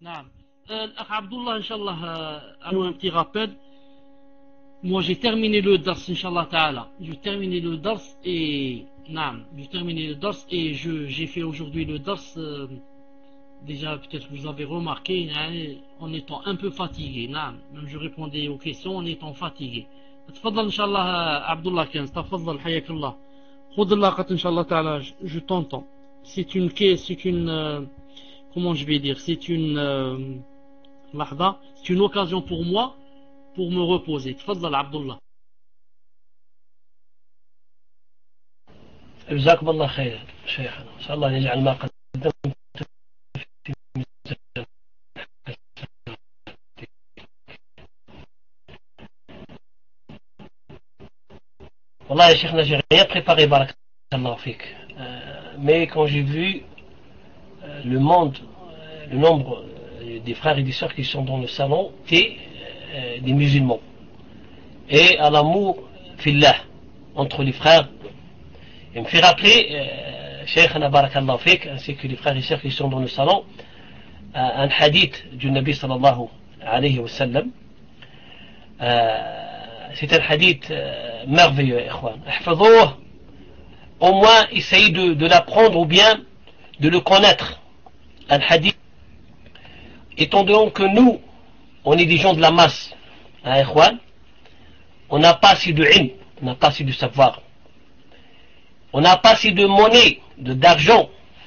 نعم. الأخ عبد الله إن شاء الله un petit rappel. Moi j'ai terminé le dars Inch'Allah Ta'ala. J'ai terminé le dars et نعم, j'ai terminé le dars et j'ai fait aujourd'hui le dars déjà peut-être vous avez remarqué hein, en étant un peu fatigué. نعم. Même je répondais aux questions en étant fatigué. تفضل إن شاء الله عبد الله كنز تفضل حياك الله. خذ اللقطة إن شاء الله تعالى. Je t'entends. C'est une comment je vais dire, c'est une لحظة, c'est une occasion pour moi pour me reposer. تفضل عبد الله. جزاكم الله خير شيخنا إن شاء الله أن يجعل ما قدمت في ميزان. والله يا شيخنا j'ai rien préparé بارك الله فيك mais quand j'ai vu le nombre des frères et des sœurs qui sont dans le salon et des musulmans et à l'amour fillah entre les frères, il me fait rappeler Shaykhana barakallahu fik ainsi que les frères et sœurs qui sont dans le salon un hadith du Nabi sallallahu alayhi wa sallam. C'est un hadith merveilleux ikhwan, احفظوه, au moins essayez de l'apprendre ou bien de le connaître. Un hadith, étant donné que nous on est des gens de la masse hein, ikhwan, on n'a pas assez de ilm, on n'a pas assez de savoir, on n'a pas assez de monnaie, d'argent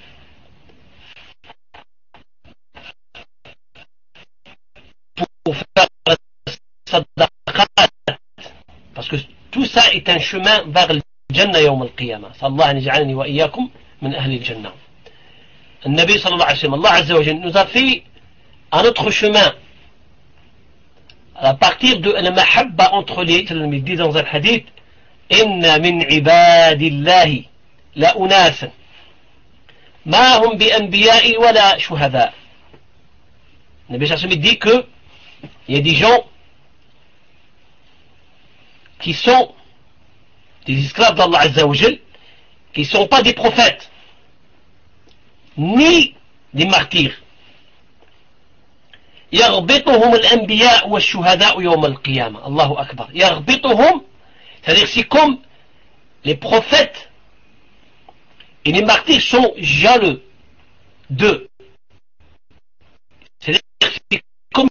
pour faire sadaqat, parce que tout ça est un chemin vers le Jannah yawm al-Qiyamah. Sallallahu an yaj'alani wa iyyakum min ahli al-Jannah. Le Nabi sallallahu alayhi wa sallam, Allah azza wa jalla nous a fait un autre chemin à partir de la mahabba entre les, il dit dans un hadith, inna min ibadillahi la unasan ma hum bi anbiya'i wa la shuhada. Le Nabi sallallahu alayhi wa sallam dit que il y a des gens qui sont des esclaves d'Allah azza wa jalla, qui ne sont pas des prophètes ni des martyrs. يغبطهم الأنبياء والشهداء يوم القيامة. الله أكبر. يغبطهم, c'est-à-dire c'est comme les prophètes et les martyrs sont jaloux d'eux. C'est-à-dire c'est comme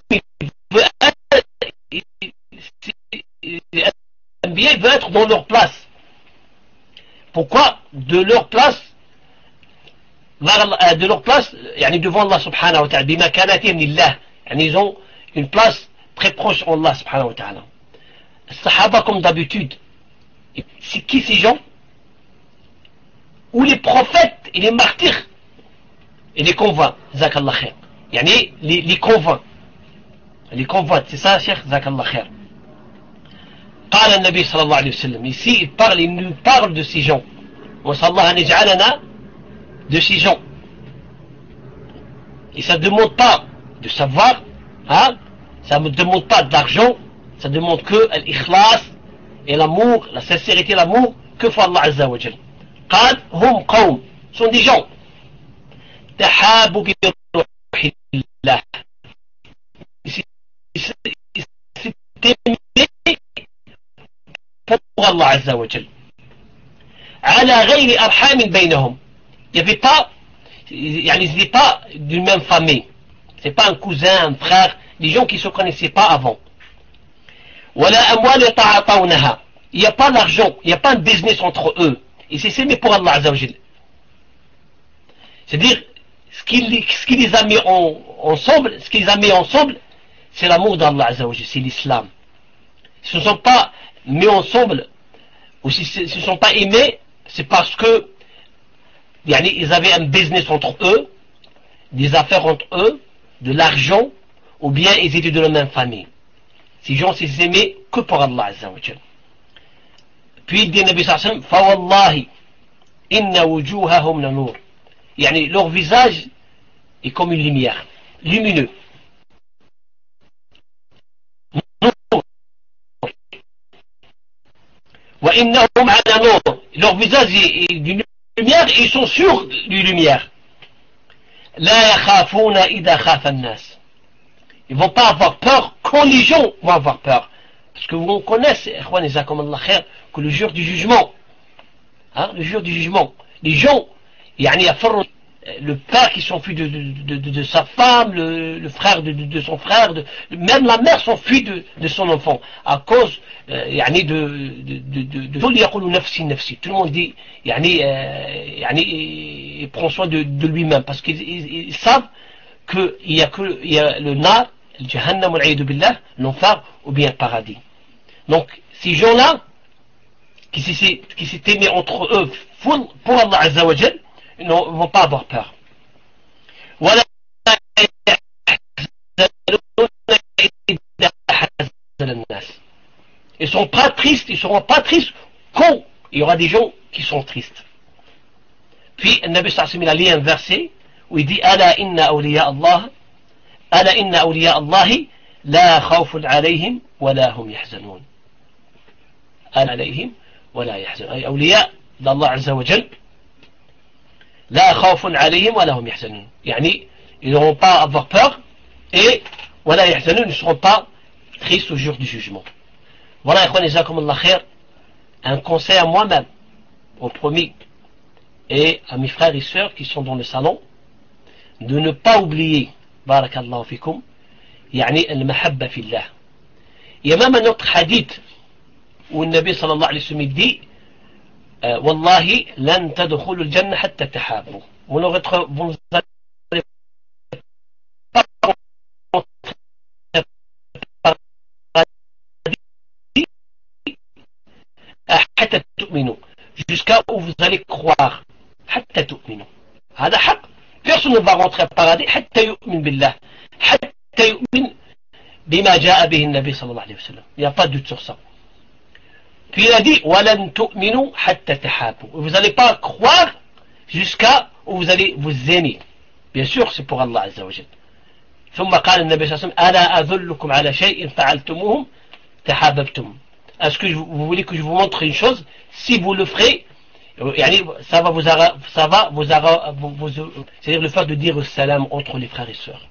l'Anbiya veut être dans leur place. Pourquoi? De leur place يعني devant Allah subhanahu wa ta'ala بمكانتهم لله, يعني ils ont une place très proche en Allah subhanahu wa ta'ala. Sahaba comme d'habitude, c'est qui ces gens? Ou les prophètes et les martyrs et les convaincs, zakallah khair, يعني les convaincs, c'est ça Cheikh, zakallah khair. قال النبي صلى الله عليه وسلم, ici il nous parle de ces gens, وصلى الله أن يجعلنا de ces gens. Et ça ne demande pas de savoir, hein? Ça ne demande pas d'argent, ça demande que l'ikhlas et l'amour, la sincérité et l'amour que fait Allah Azza wa Jal. قال هم قوم, sont des gens تحابوا بروح الله, c'est aimé pour Allah Azza wa Jal, على غير أرحام بينهم. Il n'y avait pas, ils n'étaient pas d'une même famille, c'est pas un cousin, un frère, des gens qui ne se connaissaient pas avant. ولا أموال يتعاطونها, il n'y a pas d'argent, il n'y a pas de business entre eux, et c'est s'aimer pour Allah Azza wa Jal. C'est-à-dire ce qui les a mis ensemble, c'est l'amour d'Allah Azza wa Jal, c'est l'islam. Ils ne se sont pas mis ensemble, ou s'ils ne se sont pas aimés, c'est parce que ils avaient un business entre eux, des affaires entre eux, de l'argent, ou bien ils étaient de la même famille. Ces gens s'aimaient que pour Allah Azza wa Jal. Puis il dit Nabi sallallahu alayhi wa sallam, فَوَاللَّهِ إِنَّ وُجُوهَهُمْ لَنُورٌ, leur visage est comme une lumière, lumineux. وَإِنَّهُمْ عَلَى نُورٍ, leur visage est d'une lumière et ils sont sûrs d'une lumière. لا يخافون إذا خاف الناس, Ils vont pas avoir peur quand les gens vont avoir peur. Parce que vous connaissez, que le jour du jugement, hein, le jour du jugement, les gens, le père qui s'enfuit de sa femme, le frère de son frère, même la mère s'enfuit de son enfant, à cause tout le monde dit, il prend soin de lui-même, parce qu'ils savent qu'il y a le nar, le jahannam, l'enfer, ou bien le paradis. Donc, ces gens-là, qui s'étaient mis entre eux pour Allah Azza wa Jal, ils ne vont pas avoir peur. Ils seront pas tristes, ils seront pas tristes quand il y aura des gens qui sont tristes. Puis, le Nabi sallallahu alayhi wa sallam, il a lu un verset où il dit Ala inna awliya Allahi la khawfun alayhim wa la hum yahzanun. Ala alayhim wa la yahzanun. Ay awliya d'Allah Azza wa Jal la khawfun alayhim wa la hum yahzanun. Yani, ils n'auront pas à avoir peur et wa la yahzanun, ils ne seront pas tristes au jour du jugement. Voilà, un conseil à moi-même, au premier, et à mes frères et sœurs qui sont dans le salon, de ne pas oublier, barakallahu fikum, al-mahabba fillah. Il y a même un autre hadith où le Nabi sallallahu alayhi wa sallam dit Wallahi, lan tadkhulu al-jannah hatta tahabu. Vous n'allez pas jusqu'à où vous allez croire. حتى تؤمنوا. هذا حق. Personne ne va rentrer au paradis حتى يؤمن بالله. حتى يؤمن بما جاء به النبي صلى الله عليه وسلم. Il n'y a pas de doute sur ça. Puis il a dit ولن تؤمنوا حتى تحابوا. Vous n'allez pas croire jusqu'à où vous allez vous aimer. Bien sûr, c'est pour Allah عز وجل. ثم قال النبي صلى الله عليه وسلم ألا أدلكم على شيء فعلتموه تحاببتم. Est-ce que vous voulez que je vous montre une chose? Si vous le ferez, ça va c'est-à-dire le fait de dire le salam entre les frères et sœurs.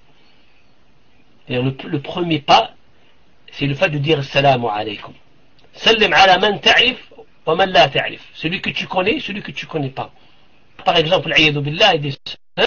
Le premier pas, c'est le fait de dire salam alaykum. Salam ala man ta'rif wa man la ta'rif. Celui que tu connais, celui que tu connais pas. Par exemple, l'ayadu billah et des sœurs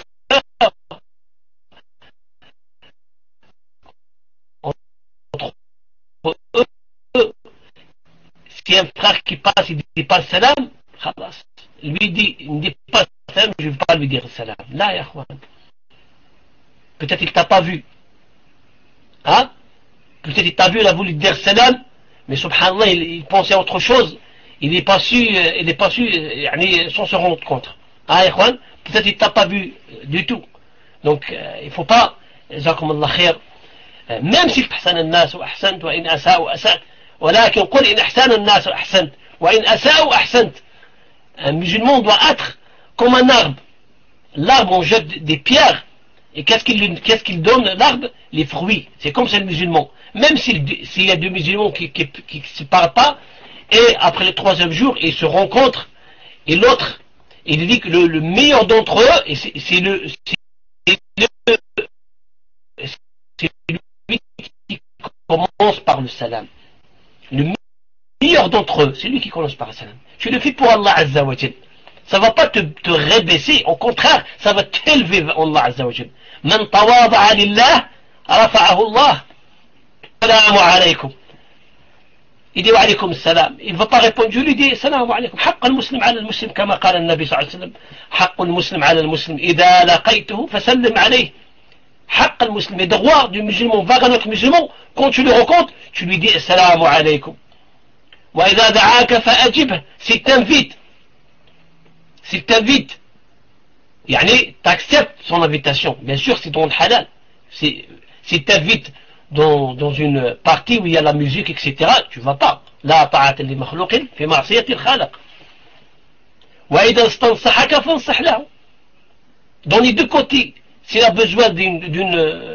entre eux. Si un frère qui passe, il ne dit pas salam, lui dit, il ne dit pas salam, je ne vais pas lui dire salam. Là, ya akhwan. Peut-être il t'a pas vu. Hein? Peut-être il t'a vu, il a voulu dire salam, mais subhanallah, il pensait à autre chose. Il n'est pas su, sans se rendre compte. Hein, ya akhwan? Peut-être il t'a pas vu du tout. Donc, il ne faut pas, jazakumullah khair, même si ahsan al-nas wa ahsant wa in asa'u asa'at, ولكن قل إن أحسن الناس أحسنت وإن أساءوا أحسنت. Un musulman doit être comme un arbre. L'arbre, on jette des pierres. Et qu'est-ce qu'il donne, l'arbre? Les fruits. C'est comme ça le musulman. Même s'il y a deux musulmans qui ne se parlent pas, et après le troisième jour, ils se rencontrent, et l'autre, il dit que le meilleur d'entre eux, et c'est lui qui commence par le salam. Le meilleur d'entre eux, c'est lui qui commence par le salam. Tu le fais pour Allah Azza wa Jal. Ça ne va pas te rabaisser, au contraire, ça va t'élever vers Allah Azza wa Jal. Man tawada'a lillah, rafa'ahu Allah. Assalamu alaykum. Il dit wa alaykum salam. Il ne va pas répondre, je lui dis assalamu alaykum. حق المسلم على المسلم كما قال النبي صلى الله عليه وسلم. حق المسلم على المسلم إذا لقيته فسلم عليه. حق المسلم, les droits du musulman vers un autre musulman, quand tu le rencontres, tu lui dis assalamu alaykum. Wa idha da'aka fa'ajibh, s'il t'invite, t'acceptes son invitation. Bien sûr, c'est dans le halal. S'il t'invite dans une partie où il y a la musique, etc., tu vas pas. La ta'ata li makhluqin fi ma'siyati al-khaliq. Wa idha istansahaka fansah lahu. Dans les deux côtés, s'il a besoin d'un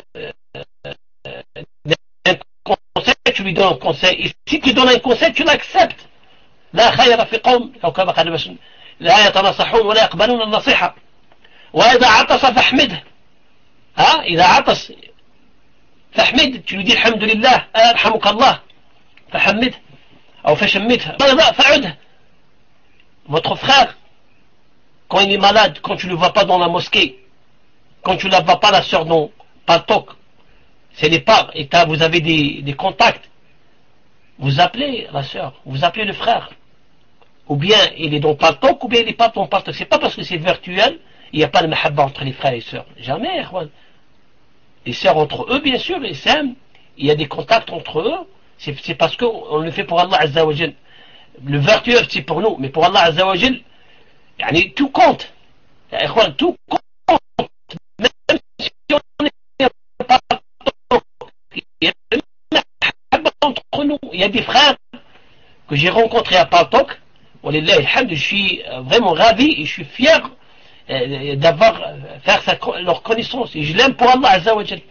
conseil, tu lui donnes un conseil. Et si tu donnes un conseil, tu l'acceptes. لا خير في قوم أو كما قال النبي لا يتناصحون ولا يقبلون النصيحة. وإذا عطس فاحمده. إذا عطس فحمد, tu lui dis alhamdulillah, arhamukallah, فحمد, ou فشمتها, فعدها. Votre frère, quand il est malade, quand tu ne le vois pas dans la mosquée, quand tu ne la vois pas la sœur dans Paltok, c'est les parts, et vous avez des contacts, vous appelez la sœur, vous appelez le frère. Ou bien il est dans Paltok, ou bien il n'est pas dans Paltok. C'est pas parce que c'est virtuel, il n'y a pas de mahabba entre les frères et les sœurs. Jamais, les sœurs entre eux, bien sûr, ils s'aiment, il y a des contacts entre eux, c'est parce qu'on le fait pour Allah Azza wa Jal. Le virtuel, c'est pour nous, mais pour Allah Azza wa Jal, tout compte. Tout compte. Même si on n'est pas il y a une mahabba entre nous. Il y a des frères que j'ai rencontrés à Paltok. Je suis vraiment ravi et je suis fier d'avoir fait leur connaissance. Et je l'aime pour Allah Azza wa Jal.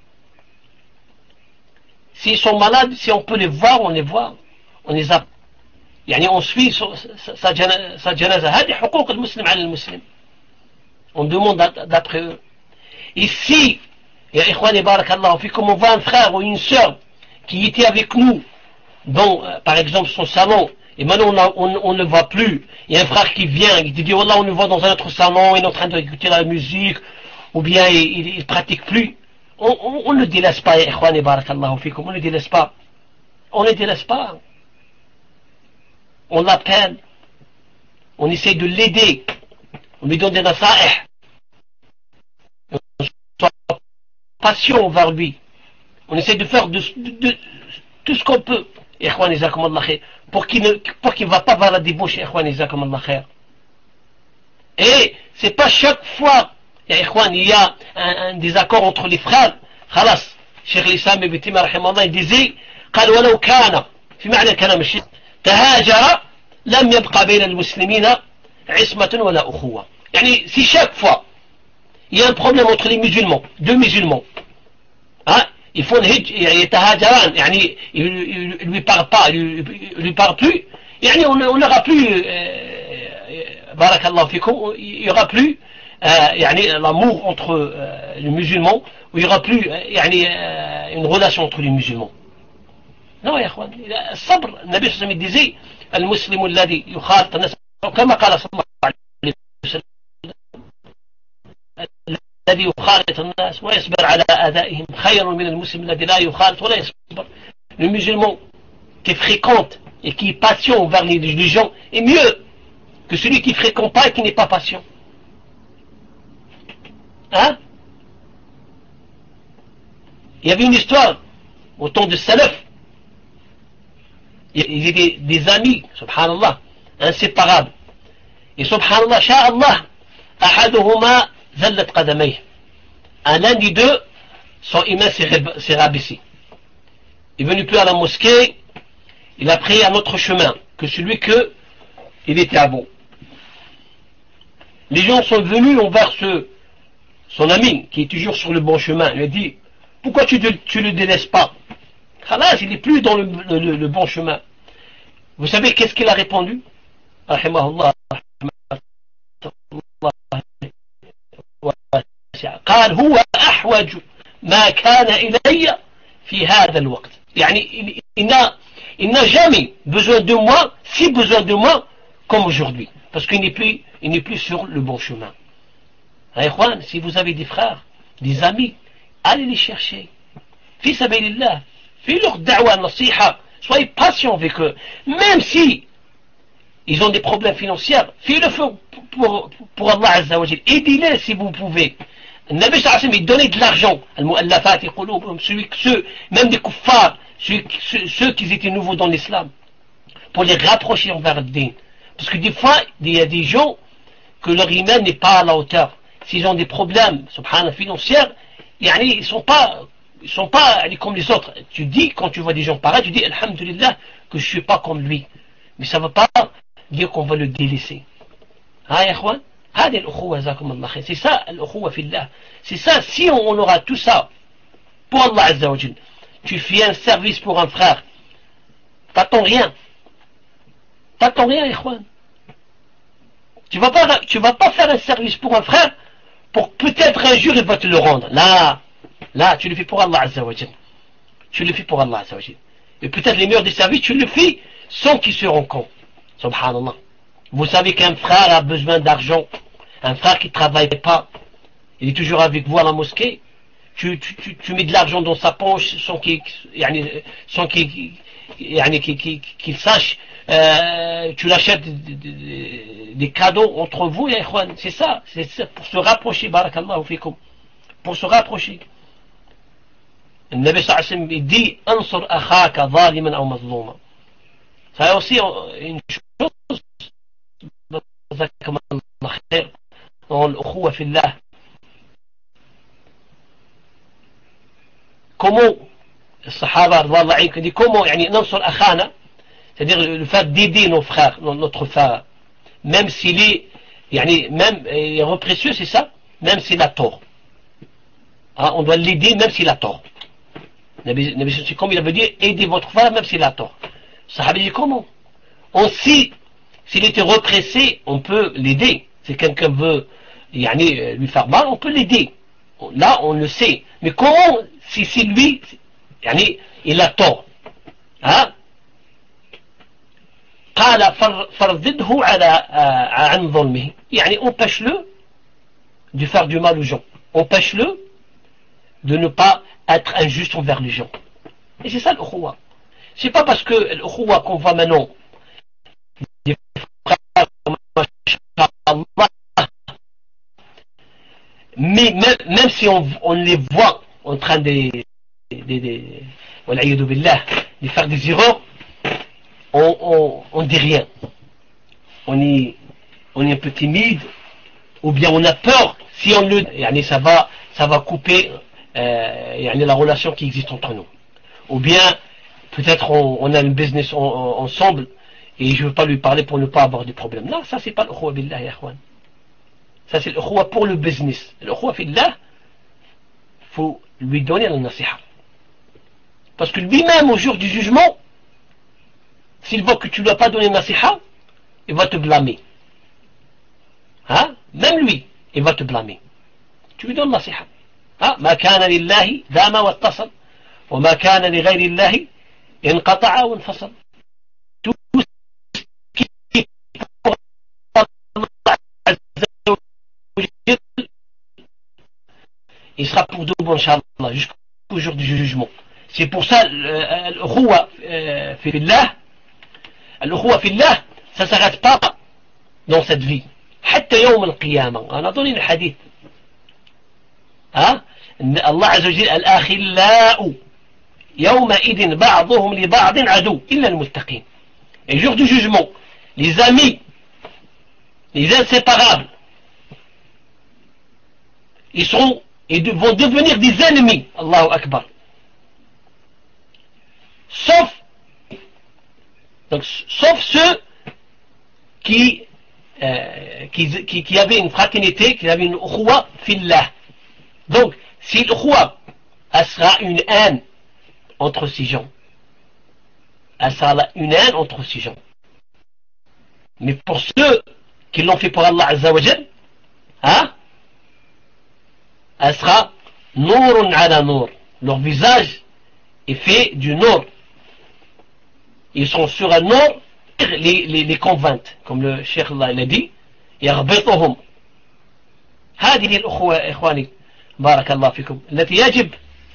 S'ils sont malades, si on peut les voir, on les voit. On les a. On suit sa janaza. هذه حقوق المسلم على المسلم. On demande d'après eux. Ici, ya ikhwani barakallahu fikum, on voit un frère ou une sœur qui était avec nous dans, par exemple, son salon. Et maintenant on ne le voit plus. Il y a un frère qui vient, il te dit Wallah, on le voit dans un autre salon, il est en train d'écouter la musique, ou bien il pratique plus. On ne le délaisse pas, ikhwani barakallahu fikum, on ne le délaisse pas. On ne le délaisse pas. On l'appelle, on essaie de l'aider, on lui donne des nasa'ih, on soit patient envers lui, on essaie de faire de tout ce qu'on peut, ikhwani jazakumullah khair, pour qu'il ne va pas vers la débauche, ikhwani jazakumullah khair. Et c'est pas chaque fois, ikhwani, il y a un désaccord entre les frères, khalas, Cheikh l'Islam ibn Taymiyyah rahimahullah, il disait, قال ولو كان في معنى كلام الشيخ تهاجر لم يبقى بين المسلمين عصمة ولا أخوة. Si chaque fois il y a un problème entre les musulmans, deux musulmans, ils font يتهاجران, ils lui parlent pas, ils lui parlent plus, on n'aura plus barakallahu fikum, il y aura plus l'amour entre les musulmans, ou il y aura plus une relation entre les musulmans. Non, يا اخوان, الصبر. النبي صلى الله عليه وسلم disait المسلم الذي يخالط الناس كما قال صلى الله عليه وسلم الذي يخالط الناس ويصبر على آذائهم خير من المسلم الذي لا يخالط ولا يصبر. Le musulman qui fréquente et qui est patient vers les gens est mieux que celui qui ne fréquente pas et qui n'est pas patient. Il y avait une histoire au temps de Salaf. Il y a des amis, subhanallah, inséparables. Et subhanallah, sha'Allah, ahaduhuma zallat qadamayh. L'un des deux, son iman s'est rabaissé. Il est venu plus à la mosquée, il a pris un autre chemin que celui que il était avant. Les gens sont venus envers son ami, qui est toujours sur le bon chemin. Il a dit, pourquoi tu le délaisses pas? Khalas, il n'est plus dans le bon chemin. Vous savez qu'est-ce qu'il a répondu? Rahimahullah. قال هو أحوج ما كان إلي في هذا الوقت. Il n'a jamais besoin de moi, si besoin de moi, comme aujourd'hui. Parce qu'il n'est plus sur le bon chemin. Si vous avez des frères, des amis, allez les chercher. Fi sabilillah. Fais leur da'wa, nasiha, soyez patient avec eux. Même si ils ont des problèmes financiers, faites-le pour Allah Azza wa Jal. Aidez-les si vous pouvez. Le Nabi sallallahu alayhi wa sallam, il donnait de l'argent. Al-mu'allafati qulubhum, ceux, même des kuffars, ceux qui étaient nouveaux dans l'islam, pour les rapprocher envers le din. Parce que des fois, il y a des gens que leur iman n'est pas à la hauteur. S'ils ont des problèmes, subhanallah, financiers, ils sont pas comme les autres. Tu dis, quand tu vois des gens pareils, tu dis, alhamdulillah, que je suis pas comme lui. Mais ça ne veut pas dire qu'on va le délaisser. Ya ikhwan, هذه الأخوة جزاكم الله خير. C'est ça الأخوة في الله. C'est ça, si on aura tout ça pour Allah Azza wa Jal, tu fais un service pour un frère, t'attends rien. T'attends rien, ikhwan. Tu vas pas faire un service pour un frère pour peut-être un jour il va te le rendre. Là, Là, tu le fais pour Allah Azza wa Jal. Tu le fais pour Allah Azza wa Jal. Et peut-être les meilleurs des services, tu le fais sans qu'ils se rendent compte. Subhanallah. Vous savez qu'un frère a besoin d'argent, un frère qui ne travaille pas, il est toujours avec vous à la mosquée, tu mets de l'argent dans sa poche sans qu'il sache, tu l'achètes des cadeaux entre vous, c'est ça, pour se rapprocher, barakallahu fikum, pour se rapprocher. Le Nabi sallallahu alayhi wa sallam il dit ansur akhaka zaliman aw mazluma. Ça est aussi une chose dans l'ukhuwa fillah. Comment le Sahaba dit comment nansur akhana, c'est-à-dire le fait d'aider nos frères, notre frère, même s'il est même il est précieux, c'est ça, même s'il a tort. Hein, on doit l'aider même s'il a tort. C'est comme il avait dit, aidez votre frère même s'il a tort. Sahaba dit comment? Aussi, s'il était repressé, on peut l'aider. Si quelqu'un veut lui faire mal, on peut l'aider. Là, on le sait. Mais comment, si lui, il a tort? Hein? قال فرضده عن ظلمه. Empêche-le de faire du mal aux gens. Empêche-le de ne pas être injuste envers les gens. Et c'est ça l'ukhuwa. C'est pas parce que l'ukhuwa qu'on voit maintenant des frères, mashallah, mais même si on les voit en train de faire des erreurs, on dit rien. On est un peu timide, ou bien on a peur, si on le ça va couper la relation qui existe entre nous. Ou bien peut-être on a une business ensemble et je ne veux pas lui parler pour ne pas avoir de problème. Non, ça c'est pas l'ukhuwa billah ya ikhwan. Ça c'est l'ukhuwa pour le business. L'ukhuwa fillah, faut lui donner la nasiha. Parce que lui-même au jour du jugement, s'il voit que tu ne lui as pas donné la nasiha, il va te blâmer. Hein? Même lui, il va te blâmer. Tu lui donnes la nasiha. ما كان لله دام واتصل وما كان لغير الله انقطع وانفصل. Il sera pour nous, Inch'Allah, jusqu'au jour du jugement. C'est pour ça, l'ukhuwa fillah, ça ne s'arrête pas dans cette vie. حتى يوم القيامة. أنا donné le hadith. الله عز وجل الأخلاء يومئذ بعضهم لبعض عدو إلا المتقين. Et jour du jugement, les amis, les inséparables, ils vont devenir des ennemis. Allahu Akbar. Sauf ceux qui avaient une fraternité, qui avaient une ukhuwa fillah. Donc, si l'ukhuwa, elle sera une haine entre ces gens. Elle sera une haine entre ces gens. Mais pour ceux qui l'ont fait pour Allah Azza wa Jal, elle sera nourun ala nour. Leur visage est fait du nour. Ils sont sur un nour, les convaincre, comme le Cheikh Allah l'a dit, يغبطهم. هذه الأخوة إخواني بارك الله فيكم التي يجب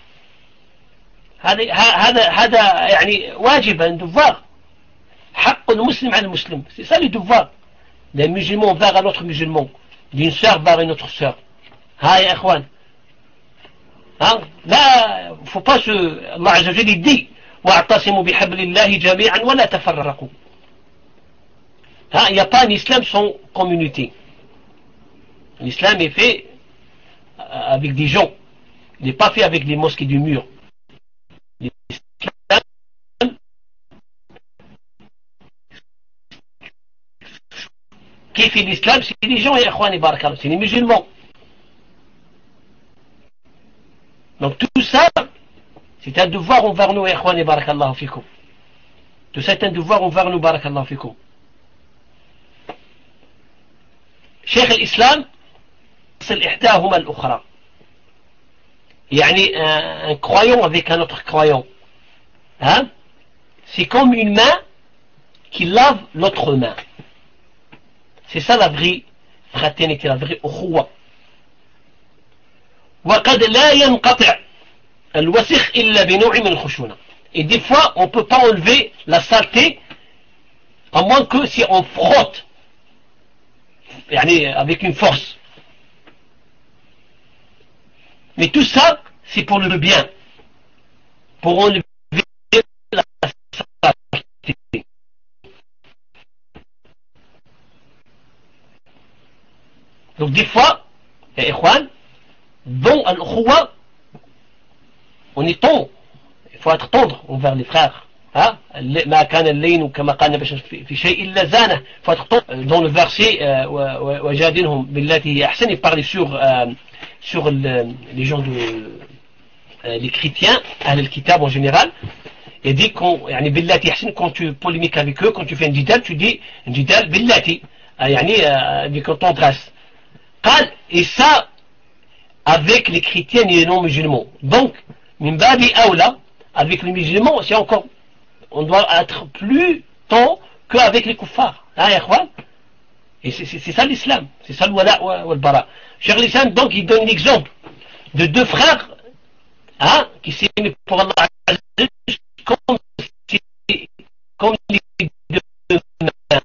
هذا واجب un devoir حق المسلم على المسلم. C'est ça le devoir d'un musulman vers un autre musulman, d'une sœur vers une autre sœur. يا إخوان لا faut pas Allah Azza wa Jalla dit واعتصموا بحبل الله جميعا ولا تفرقوا. Il n'y a pas un islam sans communauté. L'islam est fait avec des gens. Il n'est pas fait avec des mosquées du mur. L'islam, qui fait l'islam, c'est les gens, c'est les musulmans. Donc tout ça, c'est un devoir envers nous, ikhwani barakallahu fikum. Tout ça est un devoir envers nous, barakallahu fikum. شيخ الإسلام يصل إحداهما الأخرى. يعني un croyant avec un autre croyant, hein? C'est comme une main qui lave l'autre main. C'est ça la vraie fraternité, la vraie أخوة. وقد لا ينقطع الوسخ إلا بنوع من الخشونة. Et des fois on ne peut pas enlever la saleté à moins que si on frotte, يعني avec une force. Mais tout ça c'est pour le bien, pour enlever la saleté. Donc des fois, إخوان, dans al-Ukhuwa, on est tendre, il faut être tendre envers les frères. ما كان اللين كما قال النبي في شيء إلا زانه. Il faut être tendre. Dans le verset وجادلهم بالتي هي أحسن, il parlait sur les gens les chrétiens, Ahl al-Kitab en général. Il dit يعني بالتي أحسن, quand tu polémiques avec eux, quand tu fais un jidal, tu dis un jidal بالتي, يعني avec tendresse. Et ça avec les chrétiens et les non-musulmans. Donc, min babi aoula, avec les musulmans, c'est encore, on doit être plus tôt qu'avec les kuffars. Et c'est ça l'islam, c'est ça le wala ou le bara. Cheikh l'islam, donc, il donne l'exemple de deux frères, qui s'aiment pour Allah comme les deux mains.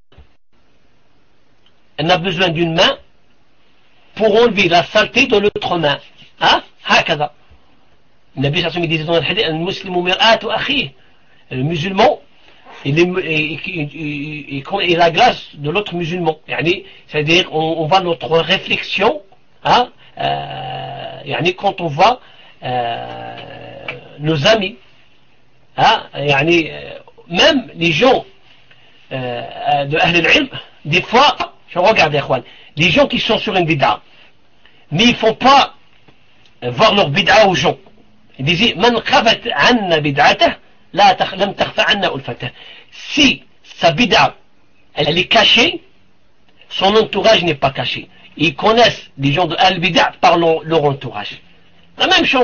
On a besoin d'une main pour enlever la saleté de l'autre main. هكذا. النبي صلى الله عليه وسلم disait dans le hadith, المسلم مرآة أخيه. Le musulman, il est la glace de l'autre musulman. C'est-à-dire, on voit notre réflexion, quand on voit nos amis, même les gens de Ahl al-Ilm, des fois, je regarde, les gens qui sont sur une bid'a, mais ils ne font pas voir leur bid'a aux gens. Ils disent Man khafat anna bid'atah, lam takhfa anna ulfatah. Si sa bid'a, elle est cachée, son entourage n'est pas caché. Ils connaissent les gens de al-bid'a par leur entourage. La même chose.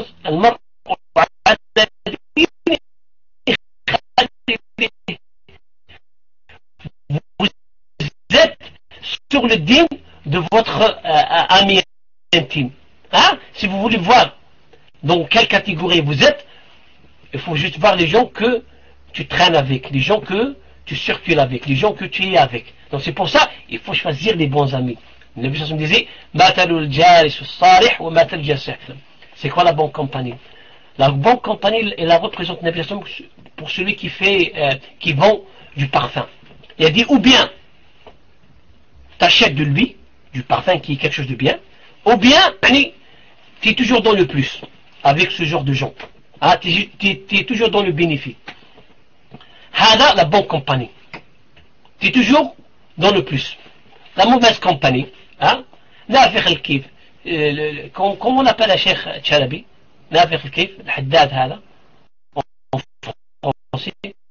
Vous êtes sur le dîme de votre ami intime. Si vous voulez voir dans quelle catégorie vous êtes, il faut juste voir les gens que tu traînes avec, les gens que tu circules avec, les gens que tu es avec. Donc c'est pour ça, il faut choisir les bons amis. Le Nabi sallallahu alayhi wa sallam disait, c'est quoi la bonne compagnie? La bonne compagnie, elle la représente Nabi sallallahu alayhi wa sallam pour celui qui vend du parfum. Il a dit, ou bien t'achètes de lui, du parfum qui est quelque chose de bien, ou bien tu es toujours dans le plus avec ce genre de gens. Tu es toujours dans le bénéfice. La bonne compagnie. Tu es toujours dans le plus. La mauvaise compagnie. نافخ الكيف. Comment on appelle le Cheikh Chalabi? نافخ الكيف, le Haddad هذا. En français.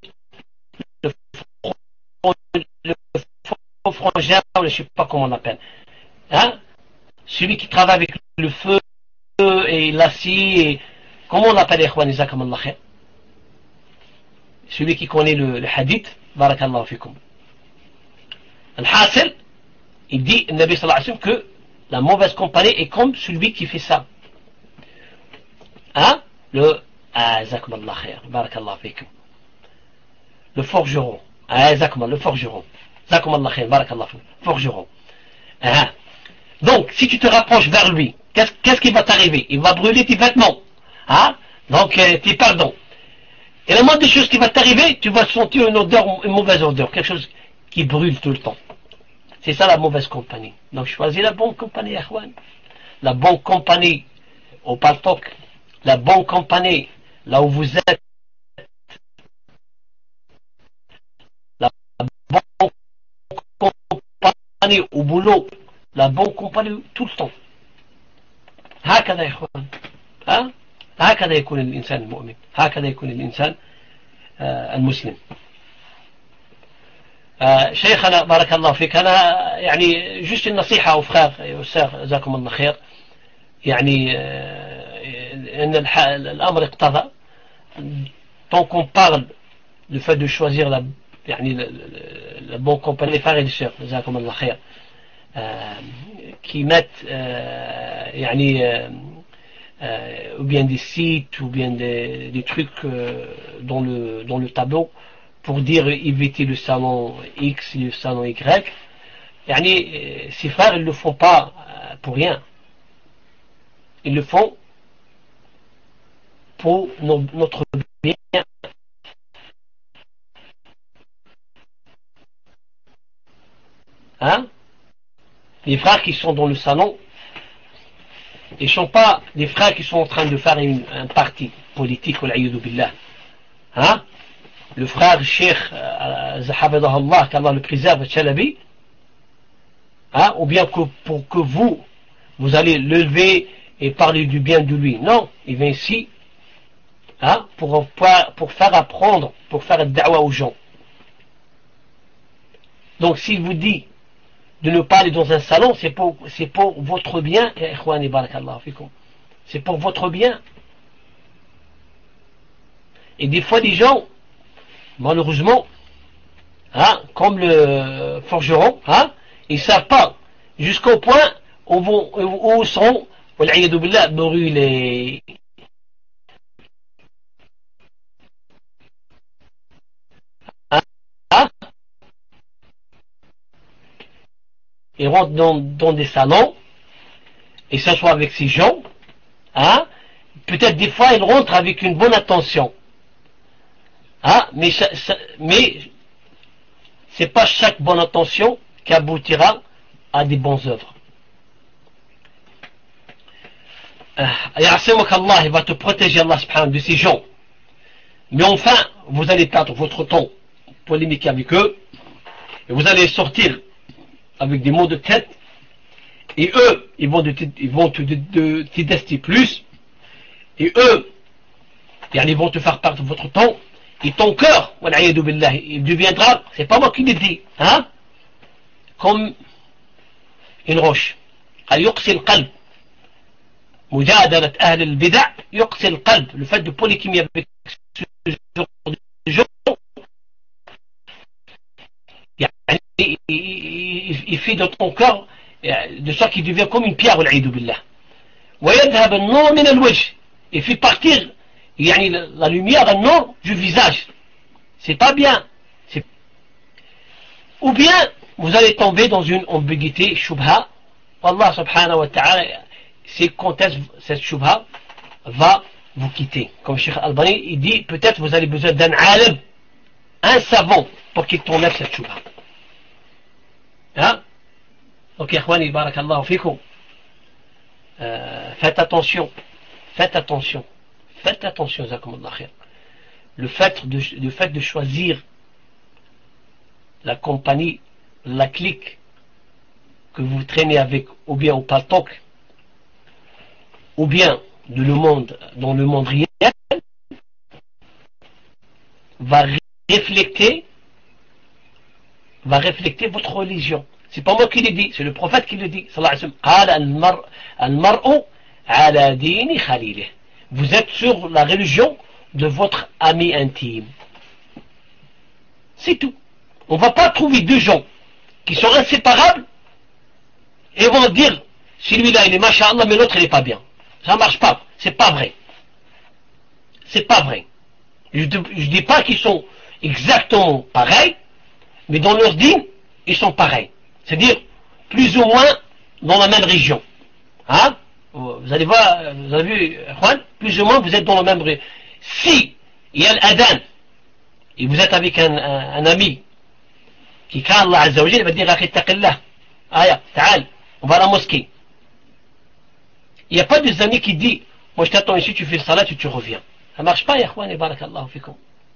Le frangin, je ne sais pas comment on l'appelle. Celui qui travaille avec le feu et l'acier. Comment on l'appelle, Ikhwan, jazakumullah khair? Celui qui connaît le hadith, barakallahu fikum. Al-Hasil, il dit, le Nabi sallallahu alayhi wa sallam, que la mauvaise compagnie est comme celui qui fait ça. Jazakumullah khair, barakallahu fikum. Le forgeron. Le forgeron. Jazakumullah khair, barakallahu fikum. Forgeron. Donc, si tu te rapproches vers lui, qu'est-ce qui va t'arriver? Il va brûler tes vêtements. Donc, tu pardon. Et la moindre des choses qui va t'arriver, tu vas sentir une odeur, une mauvaise odeur, quelque chose qui brûle tout le temps. C'est ça la mauvaise compagnie. Donc, choisis la bonne compagnie, Ikhwan. La bonne compagnie au paltok, la bonne compagnie là où vous êtes, la bonne compagnie au boulot, la bonne compagnie tout le temps. هكذا يا إخوان. هكذا يكون الإنسان المؤمن، هكذا يكون الإنسان المسلم. شيخنا بارك الله فيك، أنا يعني جست النصيحة aux frères et aux sœurs جزاكم الله خير، يعني الأمر اقتضى tant qu'on parle du fait de choisir le bon compagnon, les frères et les sœurs, qui mettent ou bien des sites ou bien des trucs dans le tableau pour dire éviter le salon X et le salon Y. Ces frères, ils ne le font pas pour rien. Ils le font pour notre bien. Hein? Les frères qui sont dans le salon, ils ne sont pas des frères qui sont en train de faire un parti politique, hein? Le frère Cheikh Zahafadahullah, qu'Allah le préserve, Chalabi, hein? Ou bien pour que vous allez lever et parler du bien de lui. Non, il vient ici, hein? Pour faire apprendre, pour faire da'wa aux gens. Donc s'il vous dit de ne pas aller dans un salon, c'est pour votre bien, c'est pour votre bien. Et des fois, les gens, malheureusement, hein, comme le forgeron, hein, ils ne savent pas jusqu'au point où seront brûlés. Il rentre dans des salons et s'assoit avec ces gens, hein? Peut-être des fois il rentre avec une bonne intention, hein? Mais c'est pas chaque bonne intention qui aboutira à des bonnes œuvres. Allah, il va te protéger, Allah subhanahu, de ces gens, mais enfin vous allez perdre votre temps polémiquer avec eux et vous allez sortir avec des mots de tête, et eux, ils vont te détester plus, et eux, ils vont te faire perdre votre temps, et ton cœur, il deviendra, c'est pas moi qui le dis, hein, comme une roche. يقسي القلب مجادلة أهل البدع يقسي القلب. Le fait de polémiquer avec ce genre de gens, il fait dans ton cœur de sorte qu'il devient comme une pierre, والعياذ بالله. ويذهب النور من الوجه. Il fait partir la lumière, le nord du visage. C'est pas bien. Ou bien vous allez tomber dans une ambiguïté, shubha. Allah subhanahu wa ta'ala, c'est quand est-ce cette shubha va vous quitter. Comme Cheikh Albani, il dit, peut-être vous avez besoin d'un alim, un savant, pour qu'il t'enlève cette shubha. Hein? Donc, ikhwani, barakallahu fikum. Faites attention, zakumullah khair. Le fait de choisir la compagnie, la clique que vous traînez avec, ou bien au paltok, ou bien dans le monde réel, va refléter votre religion. C'est pas moi qui le dis, c'est le prophète qui le dit. Vous êtes sur la religion de votre ami intime. C'est tout. On ne va pas trouver deux gens qui sont inséparables et vont dire celui-là il est masha'Allah mais l'autre il est pas bien. Ça ne marche pas. C'est pas vrai. C'est pas vrai. Je dis pas qu'ils sont exactement pareils, mais dans leur dîme, ils sont pareils. C'est-à-dire, plus ou moins dans la même région. Hein? Vous allez voir, vous avez vu, Juan, plus ou moins vous êtes dans la même région. Si il y a l'adhan, et vous êtes avec un ami, qui craint Allah Azza wa Jalla, il va dire, Akhi taqillah, aya, ta'al, on va à la mosquée. Il n'y a pas des amis qui disent, moi je t'attends ici, tu fais le salat, tu reviens. Ça ne marche pas, ya Juan, et barakallahu fikum.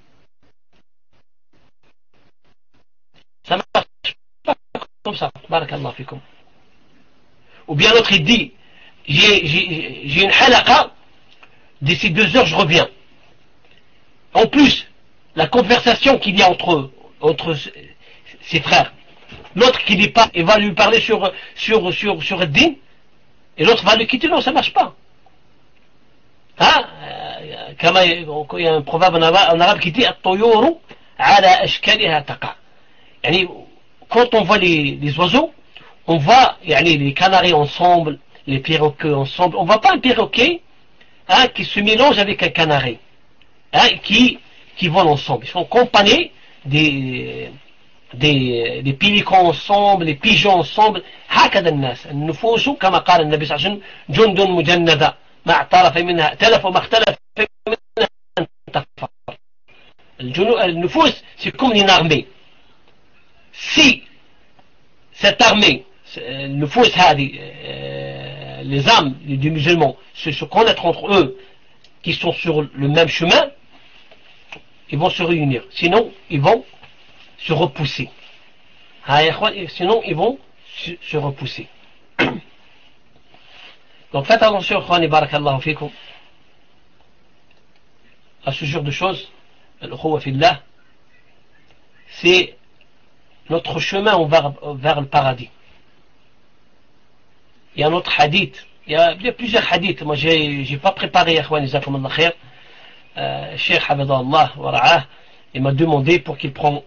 Ça marche pas comme ça, barakallahu fikum. Ou bien l'autre il dit, j'ai une halaqa, d'ici 2 heures je reviens. En plus, la conversation qu'il y a entre ses frères, l'autre qui dit pas, il va lui parler sur le din, et l'autre va le quitter. Non, ça marche pas. كما il y a un proverbe en arabe qui dit الطيور على أشكالها تقع. يعني quand on voit les oiseaux, on voit les canaris ensemble, les perroquets ensemble. On voit pas un perroquet qui se mélange avec un canari, qui volent ensemble. Ils sont accompagnés des pélicans ensemble, les pigeons ensemble. هكذا الناس النفوس كما قال النبي صلى الله عليه وسلم جند مجندة ما اعترف منها ائتلف وما اختلف منها انتصر. النفوس c'est comme une armée. Si cette armée, النفوس هذه, les âmes des musulmans se connaître entre eux, qui sont sur le même chemin, ils vont se réunir. Sinon, ils vont se repousser. Sinon, ils vont se repousser. Donc faites attention, barakallahu fikum, à ce genre de choses. Al-Ukhuwa fillah, c'est notre chemin vers le paradis. Il y a un autre hadith, il y a plusieurs hadiths. Moi j'ai pas préparé, ikhwan, jazakum Allah khair. Cheikh Habibullah wa ra'ah, il m'a demandé pour qu'il prenne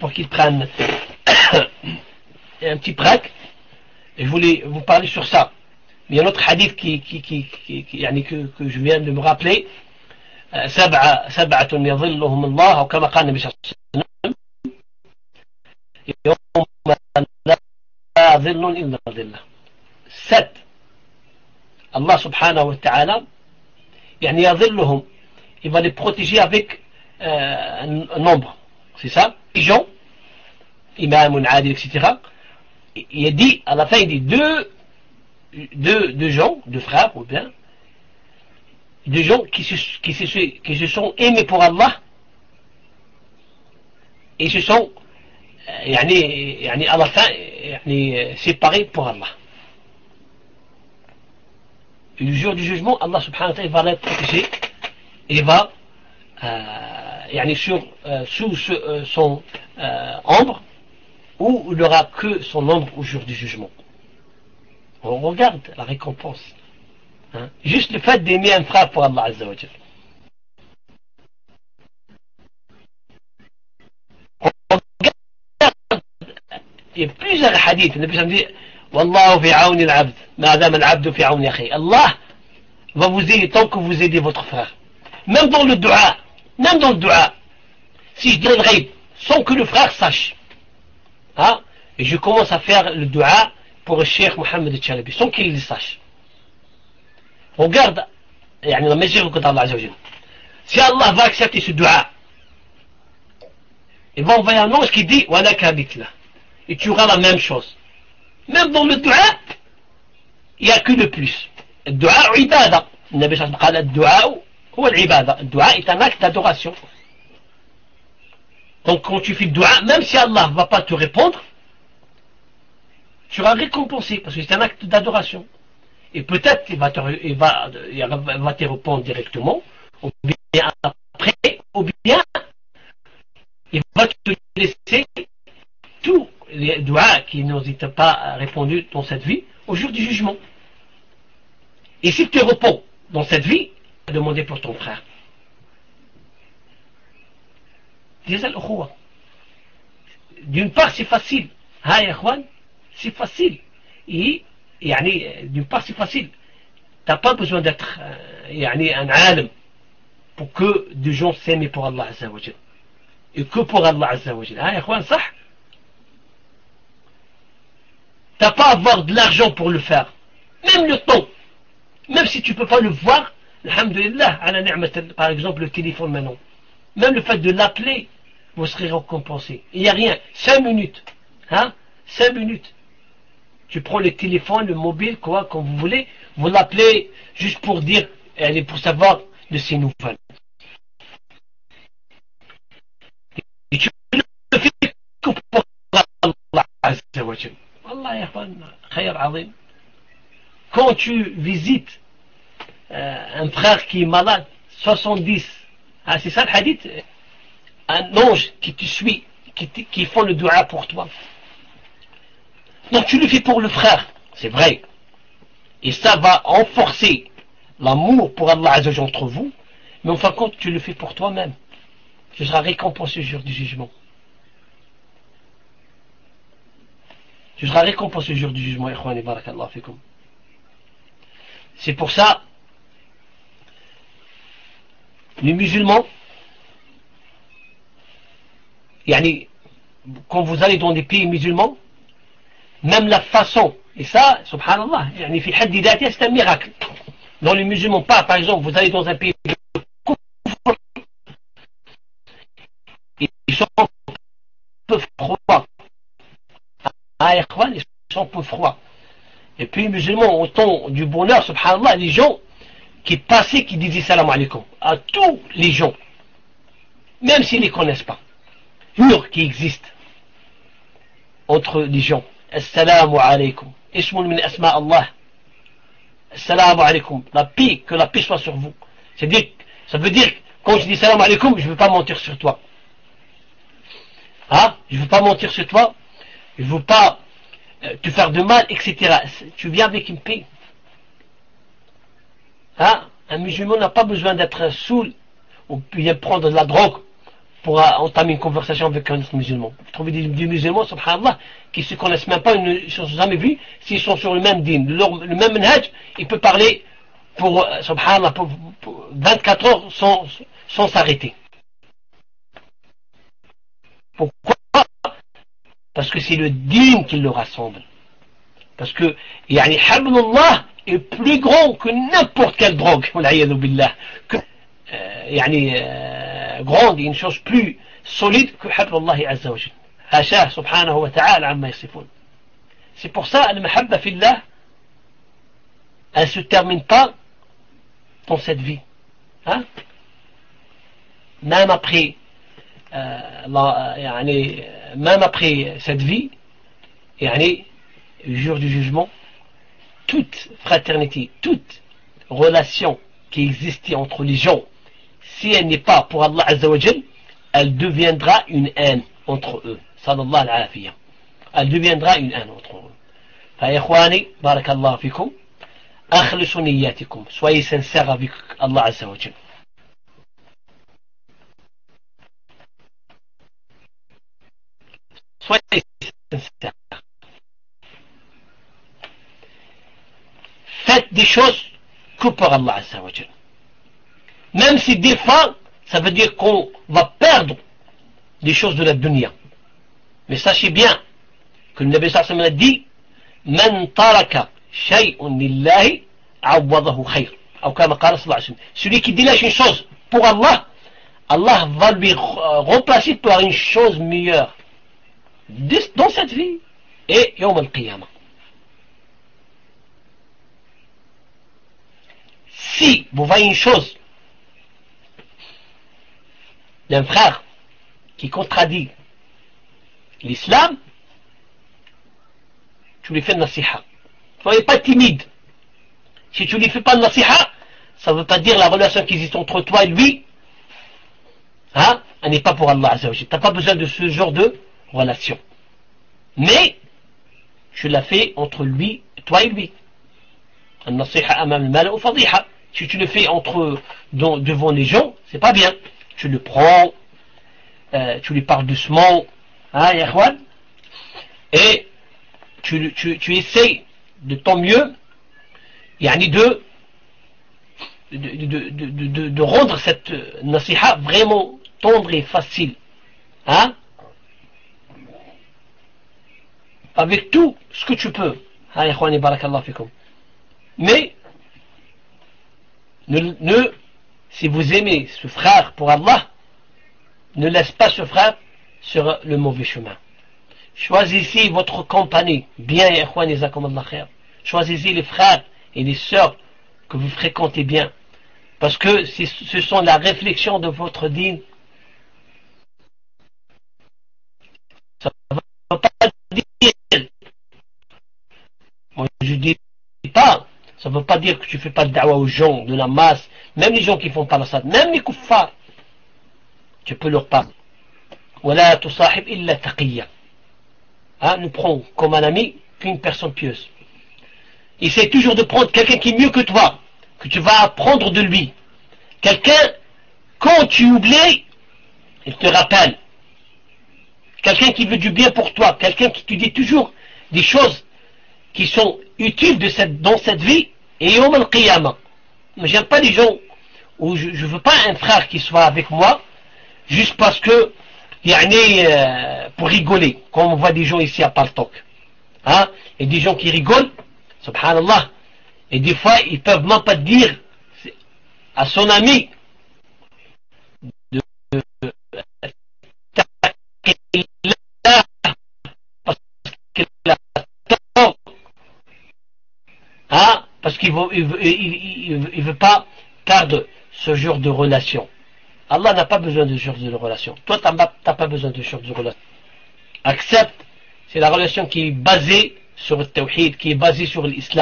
un petit break, et je voulais vous parler sur ça. Mais il y a un autre hadith que je viens de me rappeler. سبعة يظلهم الله أو كما قال النبي صلى الله عليه وسلم يوم لا ظل إلا ظله. 7 Allah subhanahu wa ta'ala يظلهم, il va les protéger avec un nombre, c'est ça, les gens, imam, adil, etc. Il dit à la fin, il dit deux gens, deux frères ou bien deux gens qui se sont aimés pour Allah et se sont à la fin séparés pour Allah. Et le jour du jugement, Allah subhanahu wa ta'ala va les protéger et va sous son ombre, où il n'y aura que son ombre au jour du jugement. On regarde la récompense. Juste le fait d'aimer un frère pour Allah Azza wa Jal. Il y a plusieurs hadiths. Le Nabi dit Wallahu fi auni al-abd, ma dama al-abdu fi auni akhi. Allah va vous aider tant que vous aidez votre frère. Même dans le dua. Si je dis le ghaib, sans que le frère sache. Et je commence à faire le dua pour le Cheikh Mohammed al-Chalabi, sans qu'il le sache. Regarde la mesure que Allah Azza wa Jal. Si Allah va accepter ce dua, il va envoyer un ange qui dit walaka mithla, et tu auras la même chose. Même dans le dua, il n'y a que le plus. Le dua est ibada. Le Nabi sallallahu alayhi wa sallam dit le dua est l'ibada. Le dua est un acte d'adoration. Donc quand tu fais le dua, même si Allah ne va pas te répondre, tu seras récompensé parce que c'est un acte d'adoration. Et peut-être il va te répondre directement, ou bien après, ou bien il va te laisser tous les doigts qui n'ont pas répondu dans cette vie au jour du jugement. Et si tu réponds dans cette vie, tu vas demander pour ton frère. D'une part c'est facile, c'est facile. Et d'une part c'est facile. T'as pas besoin d'être un alim pour que des gens s'aiment pour Allah Azza wa Jal. Et que pour Allah Azza wa Jal. T'as pas à avoir de l'argent pour le faire. Même le temps. Même si tu peux pas le voir, alhamdulillah, par exemple le téléphone maintenant. Même le fait de l'appeler, vous serez récompensé. Il n'y a rien. 5 minutes. 5 minutes. Tu prends le téléphone, le mobile, quoi, comme vous voulez, vous l'appelez juste pour dire, pour savoir de ses nouvelles. Et tu le fais que pour Allah Azza wa Jal. Allah yahban, khayr azim. Quand tu visites un frère qui est malade, 70, c'est ça le hadith, un ange qui te suit, qui font le dua pour toi. Donc tu le fais pour le frère, c'est vrai. Et ça va renforcer l'amour pour Allah Azza wa Jalla entre vous, mais en fin de compte, tu le fais pour toi-même. Tu seras récompensé le jour du jugement. Tu seras récompensé le jour du jugement, ikhwani, barakallahu fikum. C'est pour ça, les musulmans, quand vous allez dans des pays musulmans, même la façon, et ça, subhanallah, c'est un miracle. Dans les musulmans, pas, par exemple, vous allez dans un pays de kufr, ils sont un peu froids. Ah, ils sont un peu froids. Et puis les musulmans, au temps du bonheur, subhanallah, les gens qui passaient, qui disaient salam alaikum à tous les gens, même s'ils ne les connaissent pas, pur qui existent entre les gens. Assalamu alaikum. Ismun min asma Allah. Assalamu alaikum. La paix, que la paix soit sur vous. Ça veut dire, quand je dis salam alaikum, je ne veux pas mentir sur toi. Hein? Je ne veux pas mentir sur toi. Je ne veux pas te faire de mal, etc. Tu viens avec une paix. Hein? Un musulman n'a pas besoin d'être saoul ou bien prendre de la drogue pour entamer une conversation avec un autre musulman. Vous trouvez des musulmans, subhanallah, qui ne se connaissent même pas, ils ne se sont jamais vus, s'ils sont sur le même din, le même manhaj, il peut parler pour, subhanallah, pour 24 heures sans s'arrêter. Pourquoi? Parce que c'est le din qui le rassemble. Parce que, hablullah est plus grand que n'importe quelle drogue, billah, que, grande et une chose plus solide que hablullah azza wa jal. Hachah subhanahu wa ta'ala amma yasifun. C'est pour ça, al-mahabba fillah, elle ne se termine pas dans cette vie. Hein? Même après même après cette vie, le jour du jugement, toute fraternité, toute relation qui existait entre les gens, si elle n'est pas pour Allah Azza wa Jal, elle deviendra une haine entre eux. Sallallahu alayhi wa. Elle deviendra une haine entre eux. Fa ikhwani, barakallahu fikum, akhlisu niyyatikum, soyez sincères avec Allah Azza wa Jal. Soyez sincères. Faites des choses que pour Allah Azza wa Jal. Même si des fois, ça veut dire qu'on va perdre des choses de la dunya. Mais sachez bien que le Nabi sallallahu alayhi wa sallam a dit Man taraka shay'un lillahi awwadahu khayr. Ou comme qala sallallahu alayhi wa sallam. Celui qui délège une chose pour Allah, Allah va lui remplacer par une chose meilleure dans cette vie et yawm al-qiyamah. Si vous voyez une chose d'un frère qui contradit l'islam, tu lui fais le nasiha. Soyez pas timide. Si tu lui fais pas le nasiha, ça ne veut pas dire la relation qui existe entre toi et lui, hein, elle n'est pas pour Allah Azza wa Jalla. Tu n'as pas besoin de ce genre de relation. Mais tu l'as fait entre lui, toi et lui. Al-nasiha amam al-mal ou fadiha. Si tu le fais devant les gens, c'est pas bien. Tu le prends, tu lui parles doucement, hein, yakhwan, et tu essaies de ton mieux, de rendre cette nasiha vraiment tendre et facile, hein, avec tout ce que tu peux, hein, yakhwan, barakallahu fikum. Mais si vous aimez ce frère pour Allah, ne laisse pas ce frère sur le mauvais chemin. Choisissez votre compagnie bien, choisissez les frères et les sœurs que vous fréquentez bien, parce que ce sont la réflexion de votre dîne. Ça ne veut pas dire, moi je dis pas, ça ne veut pas dire que tu ne fais pas de da'wa aux gens, de la masse, même les gens qui font pas la salat, même les kuffars, tu peux leur parler. Wala tusahib illa taqiyya. Nous prends comme un ami qu'une personne pieuse. Essaie toujours de prendre quelqu'un qui est mieux que toi, que tu vas apprendre de lui. Quelqu'un, quand tu oublies, il te rappelle. Quelqu'un qui veut du bien pour toi, quelqu'un qui te dit toujours des choses qui sont utiles dans cette vie, et Yawm al-Qiyamah. Mais j'aime pas les gens où je veux pas un frère qui soit avec moi, juste parce que, pour rigoler, comme on voit des gens ici à Paltok. Hein? Et des gens qui rigolent, subhanallah, et des fois ils peuvent même pas dire à son ami de parce qu'il veut pas perdre ce genre de relation. Allah n'a pas besoin de ce genre de relation. Toi, t'as pas besoin de ce genre de relation. Accepte, c'est la relation qui est basée sur le tawhid, qui est basée sur l'islam.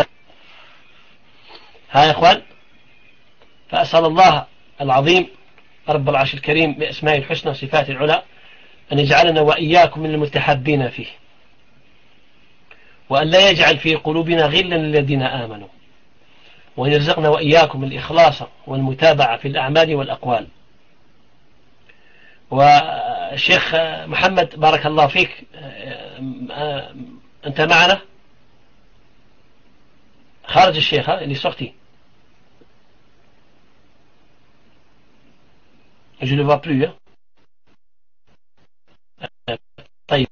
ها يا إخوان فأسأل الله العظيم رب العرش الكريم بأسمائه الحسنى وصفاته العلى أن يجعلنا وإياكم من المتحابين فيه وأن لا يجعل في قلوبنا غلا للذين آمنوا وأن يرزقنا وإياكم الإخلاص والمتابعة في الأعمال والأقوال. والشيخ محمد بارك الله فيك أنت معنا خارج الشيخ اللي sorti. Je ne le vois plus. طيب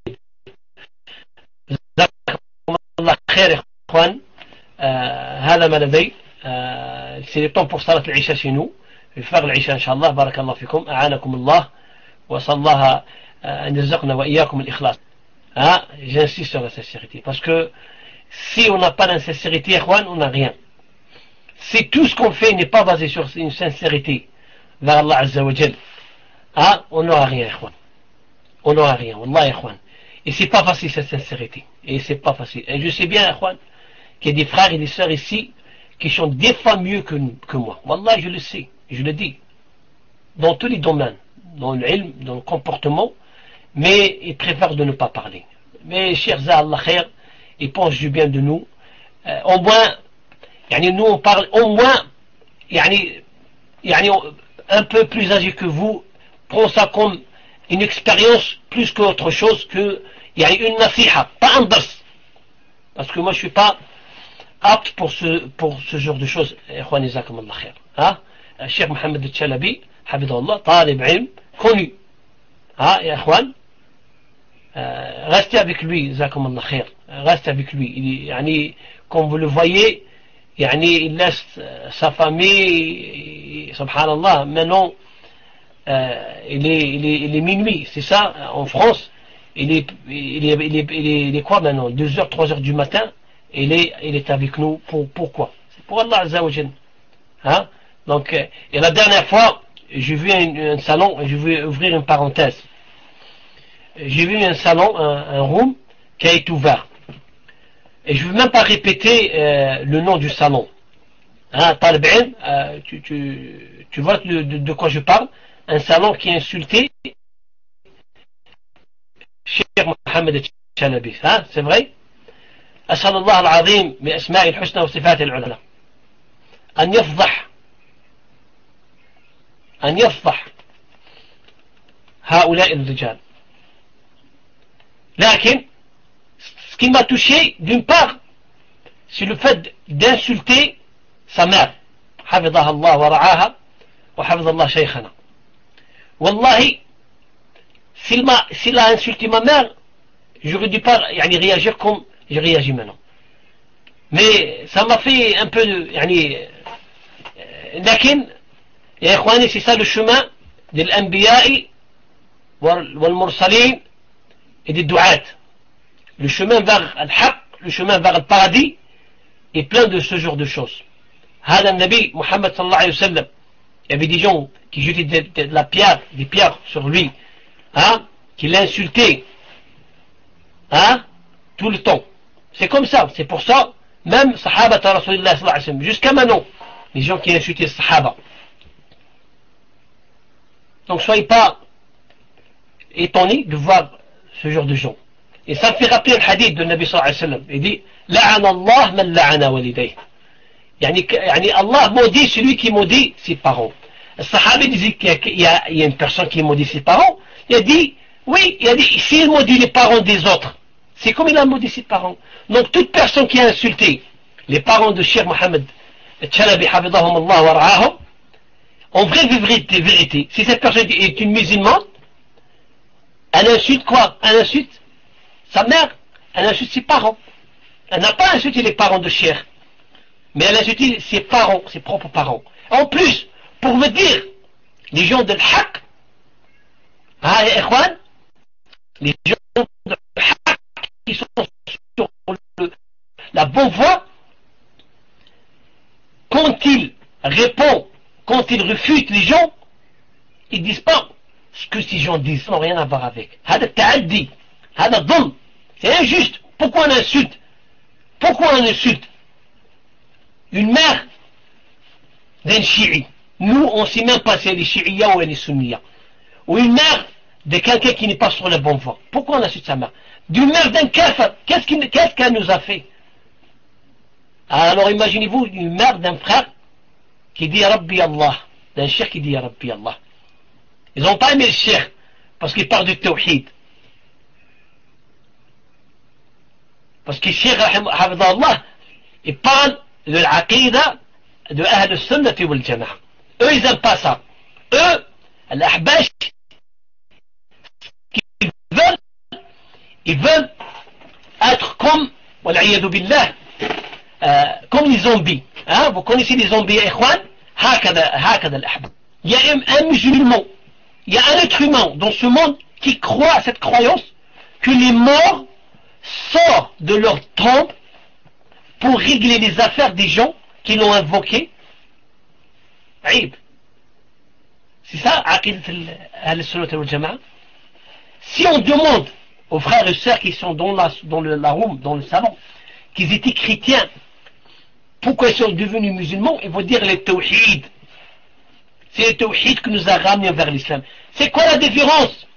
جزاكم الله خير يا اخوان. هذا ما لدي. c'est le temps pour صلاة العشاء chez nous. Je vais faire العشاء إن شاء الله. بارك الله فيكم أعانكم الله وصلى الله أن يرزقنا وإياكم الإخلاص. J'insiste sur la sincérité parce que si on n'a pas de sincérité, on n'a rien. Si tout ce qu'on fait n'est pas basé sur une sincérité vers Allah Azza wa Jal, on n'aura rien, on n'aura rien, Wallah, et c'est pas facile cette sincérité, et c'est pas facile. Et je sais bien, qu'il y a des frères et des sœurs ici qui sont des fois mieux que moi. Wallah, je le sais, je le dis, dans tous les domaines, dans l'ilm, dans le comportement, mais ils préfèrent de ne pas parler. Mais, chers Allah khair, ils pensent du bien de nous. Au moins, nous on parle, au moins, un peu plus âgé que vous, prend ça comme une expérience plus qu'autre chose que, une nasiha, pas un dars. Parce que moi je suis pas apte pour ce genre de choses. Cheikh Mohamed Al-Chalabi, Habibullah, talib ilm, connu. Ya ikhwan, restez avec lui, Jazakumullah khair. Restez avec lui. Comme vous le voyez, il laisse sa famille, subhanallah, maintenant, il est minuit, c'est ça, en France, il est quoi maintenant, 2h, 3h du matin, il est avec nous, pourquoi? C'est pour Allah Azza wa Jal. Donc, et la dernière fois, j'ai vu un salon, et je vais ouvrir une parenthèse, j'ai vu un salon, un room, qui a été ouvert. Et je ne veux même pas répéter le nom du salon. Talib ilm, tu vois de quoi je parle. Un salon qui a insulté Cheikh Mohamed Al-Chalabi. C'est vrai. أسأل الله العظيم بأسماء الحسنى وصفاته العلى أن يفضح هؤلاء الرجال. لكن ce qui m'a touché, d'une part, c'est le fait d'insulter sa mère. حفظها الله ورعاها وحفظ الله شيخنا. Wallahi, s'il a insulté ma mère, j'aurais dû pas réagir comme j'ai réagi maintenant. Mais ça m'a fait un peu de... لكن يا إخواني, c'est ça le chemin de l'anbiya'i wal mursalin et des du'at. Le chemin vers al-haq, le chemin vers le paradis est plein de ce genre de choses. هذا النبي Muhammad sallallahu alayhi wa sallam, il y avait des gens qui jetaient des pierres sur lui, qui l'insultaient, tout le temps. C'est comme ça, c'est pour ça, même Sahaba ta Rasulullah sallallahu alayhi wa sallam, jusqu'à maintenant, les gens qui insultaient Sahaba. Donc soyez pas étonnés de voir ce genre de gens. Et ça me fait rappeler le hadith de Nabi sallallahu alayhi wa sallam. Il dit, La'ana Allah man la'ana walidayh. يعني Allah maudit celui qui maudit ses parents. Le Sahabi disait qu'il y a une personne qui maudit ses parents. Il a dit, oui, il a dit, s'il maudit les parents des autres, c'est comme il a maudit ses parents. Donc toute personne qui a insulté les parents de Cheikh Mohamed Chalabi, hafidahum Allah wa ra'ahum, en vraie vérité, si cette personne est une musulmane, elle insulte quoi? Elle insulte sa mère, elle insulte ses parents. Elle n'a pas insulté les parents de Cheikh, mais elle a insulté ses parents, ses propres parents. En plus, pour me dire, les gens de l'haq, les gens de l'haq qui sont sur la bonne voie, quand ils répondent, quand ils refutent les gens, ils disent pas ce que ces gens disent, ça n'a rien à voir avec. C'est injuste. Pourquoi on insulte? Pourquoi on insulte une mère d'un chi'i? Nous, on ne sait même pas si elle est chi'ia ou elle est sunniya. Ou une mère de quelqu'un qui n'est pas sur la bonne voie. Pourquoi on insulte sa mère? D'une mère d'un kafir. Qu'est-ce qu'elle nous a fait? Alors imaginez-vous une mère d'un frère qui dit Rabbi Allah, d'un cheikh qui dit Rabbi Allah. Ils n'ont pas aimé le cheikh parce qu'il parle du tawhid. Parce que le cheikh, hafidahullah, il parle de l'aqida de Ahl al-Sunnah wal Jama'a. Eux, ils n'aiment pas ça. Eux, l'ahbash, ils veulent être comme, wal'iyadu billah, comme les zombies. Hein? Vous connaissez les zombies, ikhwan? Hakada l'ahbab. Il y a un musulman, il y a un être humain dans ce monde qui croit à cette croyance que les morts sortent de leur tombe pour régler les affaires des gens qui l'ont invoqué. C'est ça, aqidat al-sunnah wal jama'a. Si on demande aux frères et sœurs qui sont dans la room, dans le salon, qu'ils étaient chrétiens, pourquoi ils sont devenus musulmans, ils vont dire le tawhid. C'est le tawhid qui nous a ramenés vers l'islam. C'est quoi la différence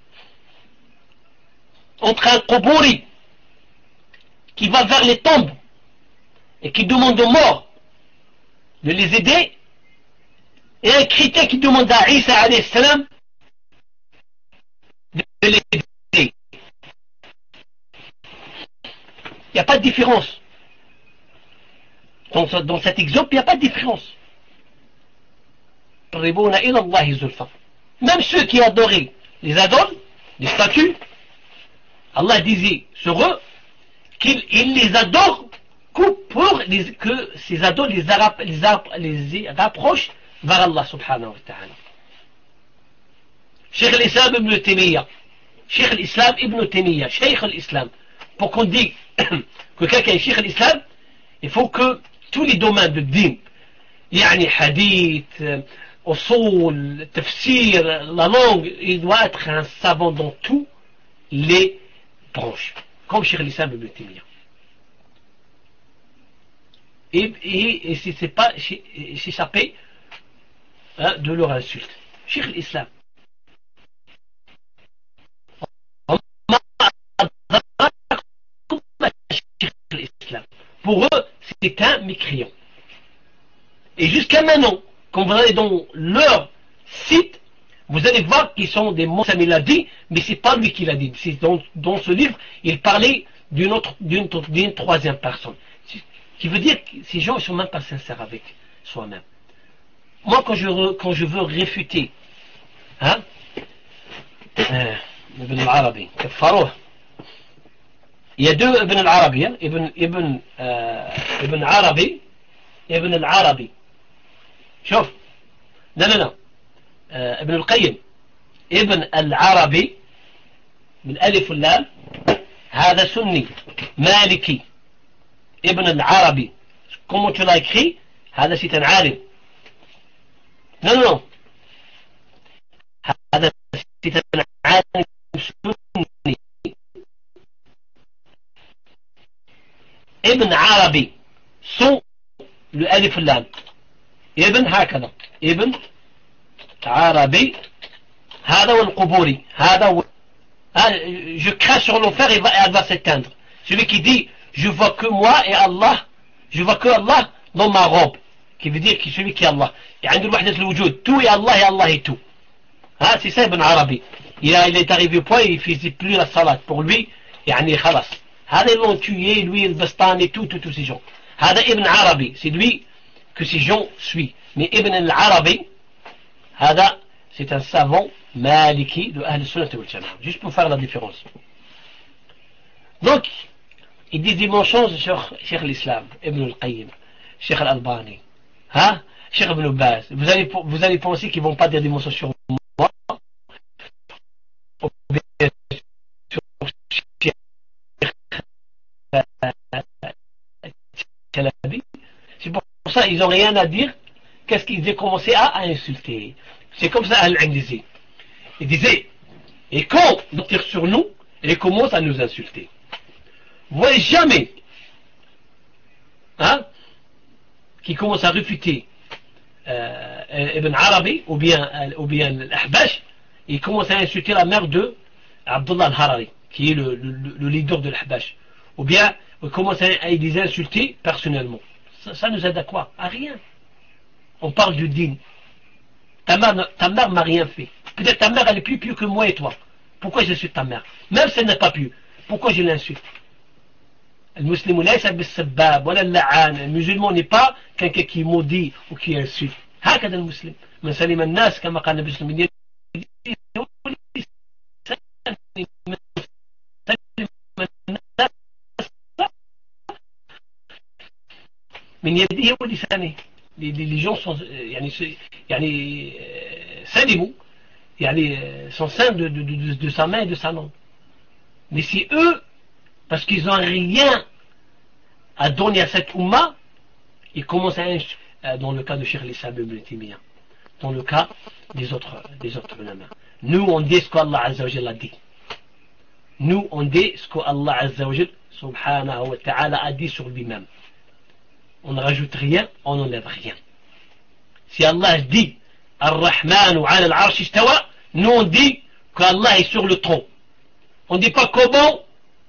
entre un Qubouri qui va vers les tombes et qui demande aux morts de les aider, et un chrétien qui demande à Isa alayhi salam de les aider? Il n'y a pas de différence. Dans cet exemple, il n'y a pas de différence. Même ceux qui adoraient les idoles, les statues, Allah disait sur eux qu'il les adore pour que ces idoles les rapprochent vers Allah subhanahu wa ta'ala. Cheikh l'Islam ibn Taymiyyah, Cheikh l'Islam ibn Taymiyyah, Cheikh l'Islam. Pour qu'on dise que quelqu'un est Cheikh l'Islam, il faut que tous les domaines de din, yani hadith, usul, tafsir, la langue, il doit être un savant dans tous les branches, comme Cheikh l'Islam ibn Taymiyyah. Et c'est pas s'échapper de leur insulte. Cheikh l'Islam. Pour eux, c'est un mécréant. Et jusqu'à maintenant, quand vous allez dans leur site, vous allez voir qu'ils sont des mots, ça me l'a dit, mais c'est pas lui qui l'a dit. C'est dans ce livre, il parlait d'une troisième personne. Ce qui veut dire que ces gens ne sont même pas sincères avec soi-même. Moi, quand je veux réfuter, hein, Ibn al-Arabi, il y a deux Ibn al-Arabi, hein, Ibn Arabi, Ibn al-Arabi. شوف لا ابن القيم ابن العربي بالالف واللام هذا سني مالكي. ابن العربي comment tu l'as écrit هذا c'est un عالم. non هذا c'est un عالم سني. ابن عربي سو le alif واللام ابن هكذا ابن عربي هذا والقبوري هذا je crache sur l'enfer et elle va s'éteindre. Celui qui dit je vois que moi et Allah, je vois que Allah dans ma robe, qui veut dire que celui qui est Allah. Il y a une wahdat al-wujud, tout est Allah et Allah est tout. Hein, c'est ça Ibn Arabi. Il est arrivé au point, il ne faisait plus la salat. Pour lui, يعني خلاص. هذا ils l'ont tué, lui, le Bastani, tous ces gens. هذا Ibn Arabi, c'est lui que ces gens suivent. Mais Ibn al-Arabi, هذا, c'est un savant maliki de Ahl Sunnah wal Jama'a. Juste pour faire la différence. Donc, il dit dimensions sur Cheikh l'Islam, Ibn al-Qayyim, Cheikh al-Albani, hein, Cheikh Ibn Baz. Vous allez penser qu'ils ne vont pas dire dimensions sur moi. C'est pour ça qu'ils n'ont rien à dire. Qu'est-ce qu'ils ont commencé à insulter? C'est comme ça Al-Ain disait. Il disait, et quand on tire sur nous, ils commencent à nous insulter. Vous voyez jamais, hein, qui commence à réfuter Ibn Arabi ou bien l'Ahbash, il commence à insulter la mère de Abdullah al-Harari, qui est le leader de l'Ahbash. Ou bien il commence à les insulter personnellement. Ça nous aide à quoi? À rien. On parle du dîn. Ta mère m'a rien fait. Peut-être ta mère elle est plus pure que moi et toi. Pourquoi j'insulte ta mère? Même si elle n'est pas pure. Pourquoi je l'insulte? Le musulman n'est pas quelqu'un qui maudit ou qui insulte. هكذا المسلم من سلم الناس كما قال النبي صلى الله من يده ولسانه. Les gens sont sont saints de sa main et de sa langue. Mais si eux, parce qu'ils n'ont rien à donner à cette Ummah, ils commencent à dans le cas de Cheikh l'Islam ibn Taymiyyah, dans le cas des autres ulama. Nous on dit ce qu'Allah Azza wa Jalla a dit. Nous on dit ce qu'Allah Azza wa Jalla subhanahu wa ta'ala a dit sur lui-même. On ne rajoute rien, on n'enlève rien. Si Allah dit Ar-Rahmanu ala al-Arsh istawa, nous on dit qu'Allah est sur le trône. On ne dit pas comment.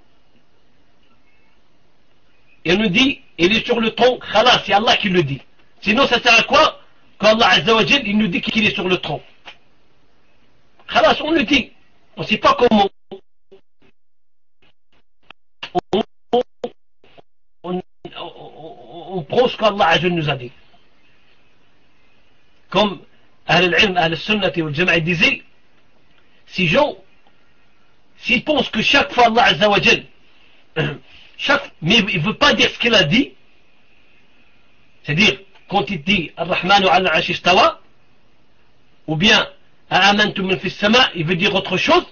Et on nous dit il est sur le trône, khalas, c'est Allah qui le dit. Sinon ça sert à quoi qu'Allah Azza wa Jal il nous dit qu'il est sur le trône. Khalas, on le dit. On ne sait pas comment. On prend ce qu'Allah Azza nous a dit. Comme Ahl al-Ilm, Ahl al-Sunnah wal Jama'a disaient, si gens, s'ils pensent que chaque fois Allah Azza wa Jal, mais il ne veut pas dire ce qu'il a dit, c'est-à-dire, quand il dit Ar-Rahmanu ala al-Arsh istawa, ou bien Amantum min fis sama, il veut dire autre chose,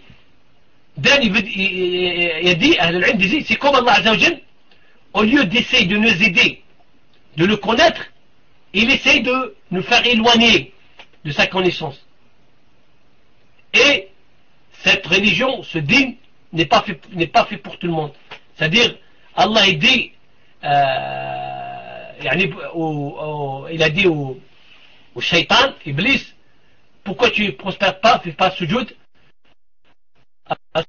il a dit, Ahl al-Ilm disait, c'est comme Allah Azza wa Jal, au lieu d'essayer de nous aider, de le connaître, il essaye de nous faire éloigner de sa connaissance. Et cette religion, ce dîn, n'est pas fait pour tout le monde. C'est-à-dire, Allah il dit, il a dit au shaitan, Iblis, pourquoi tu ne prospères pas, fais pas sujoud à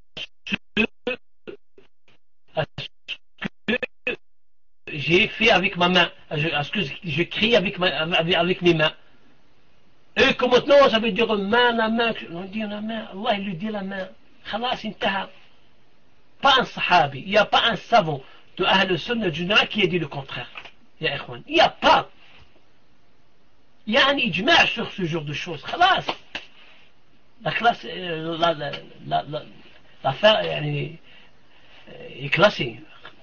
ce que j'ai fait avec ma main, à ce que je crie avec mes mains. Et comme maintenant, ça veut dire main, la main, on dit la main, Allah il lui dit la main. Khalas, intaha. Pas un sahabi, il n'y a pas un savant de Ahl Sunnah al-Jama'a qui a dit le contraire. Il n'y a pas. Il y a un ijma' sur ce genre de choses. Khalas. La classe, l'affaire est classée.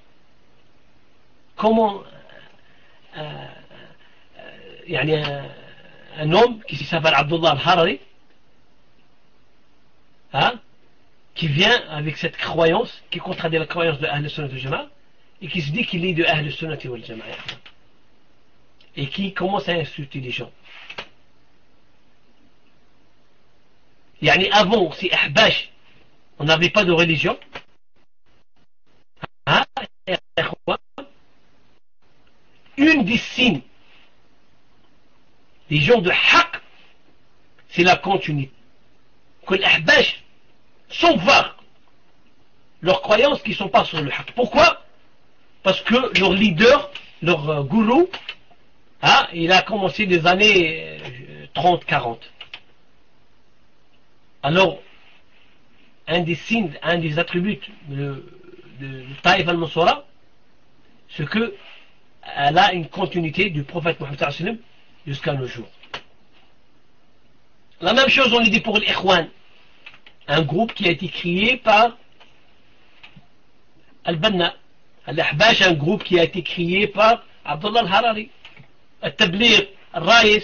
Comment un homme qui s'appelle Abdullah al-Harari, hein, qui vient avec cette croyance qui contradit la croyance de Ahl Sunnah wal Jama'a et qui se dit qu'il est de Ahl Sunnah wal Jama'a et qui commence à insulter les gens. Avant, si Ahbash, on n'avait pas de religion, hein, une des signes des gens de Haqq, c'est la continuité. Que l'Ahbash sont vagues leurs croyances qui ne sont pas sur le Haqq. Pourquoi? Parce que leur leader, leur gourou, Hein, il a commencé des années 30-40. Alors, un des signes, un des attributs de Taïf al-Mansura, c'est que elle a une continuité du prophète Mohammed jusqu'à nos jours. La même chose on le dit pour l'Ikhwan, un groupe qui a été créé par Al-Banna, Al-Ahbash, un groupe qui a été créé par Abdullah al-Harari, Al-Tabligh, Al-Rais.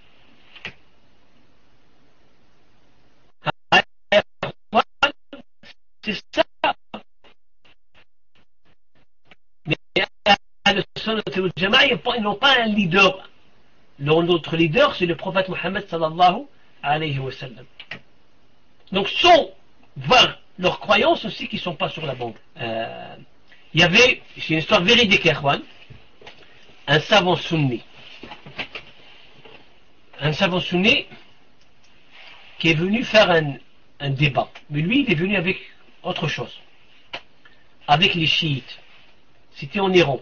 C'est ça. Mais ils n'ont pas un leader. Notre leader, c'est le prophète Mohammed sallallahu alayhi wa sallam. Donc, sans voir leurs croyances aussi qui ne sont pas sur la bande. Il y avait, c'est une histoire véridique, un savant sunni. Un savant sunni qui est venu faire un débat. Mais lui, il est venu avec autre chose. Avec les chiites. C'était en Iran.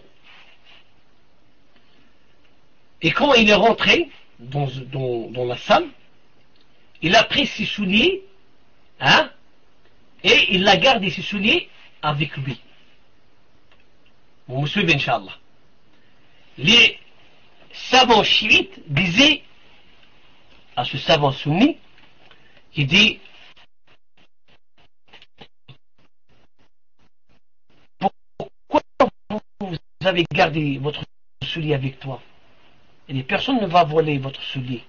Et quand il est rentré dans la salle, il a pris ses souliers, hein, et il a gardé ses souliers avec lui. Vous me suivez, Inch'Allah. Les savants chiites disaient à ce savant sunni, il dit, pourquoi vous avez gardé votre soulier avec toi? Et personne ne va voler votre soulier.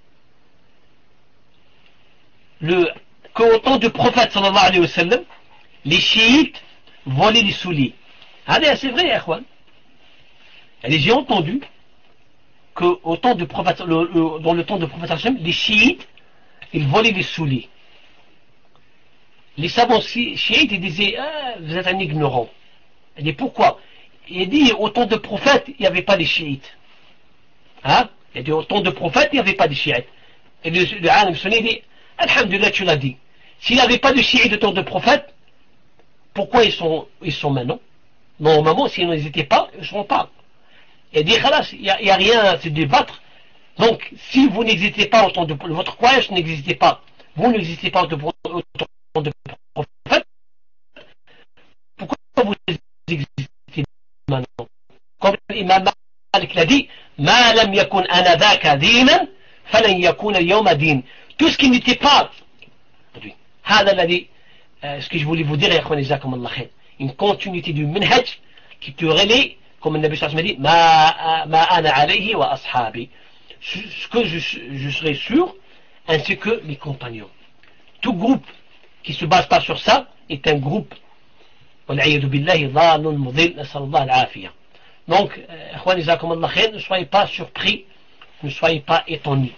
Qu'au temps du prophète sallallahu alayhi wa sallam, les chiites volaient les souliers. Allez, c'est vrai, Akhwan. Et j'ai entendu qu'au temps du prophète, dans le temps du prophète sallallahu alayhi wa sallam, les chiites, ils volaient les souliers. Les savants chiites, ils disaient, ah, vous êtes un ignorant. Il dit, pourquoi? Il dit, au temps du prophète, il n'y avait pas les chiites. Hein? Il dit, au temps de prophète, il n'y avait pas de chiites. Et le alim sunni dit, alhamdulillah, tu l'as dit. S'il n'y avait pas de chiites au temps de prophète, pourquoi ils sont maintenant? Normalement, s'ils n'hésitaient pas, ils ne seront pas. Il dit, khalas, il n'y a rien à se débattre. Donc, si vous n'existez pas au temps de votre croyance n'existait pas, vous n'existez pas au temps de prophète, pourquoi vous existez maintenant? Comme l'imam Malik l'a dit, ما لم يكن آنذاك دينا فلن يكون اليوم دين. Tout ce qui n'était pas, هذا الذي, ce que je voulais vous dire, يا أخواني جزاكم الله خير, une continuité du minhaj qui te relaie, comme le Nabi sallallahu alayhi wa sallam dit, ما أنا عليه وأصحابي, ce que je serai sûr, ainsi que mes compagnons. Tout groupe qui se base pas sur ça est un groupe, والعياذ بالله ضال مضل, نسأل الله العافية. Donc, ne soyez pas surpris, ne soyez pas étonnus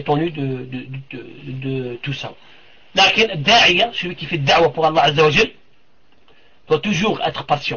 de tout ça. Lakin, Da'iya, celui qui fait da'wa pour Allah Azza wa Jal, doit toujours être patient.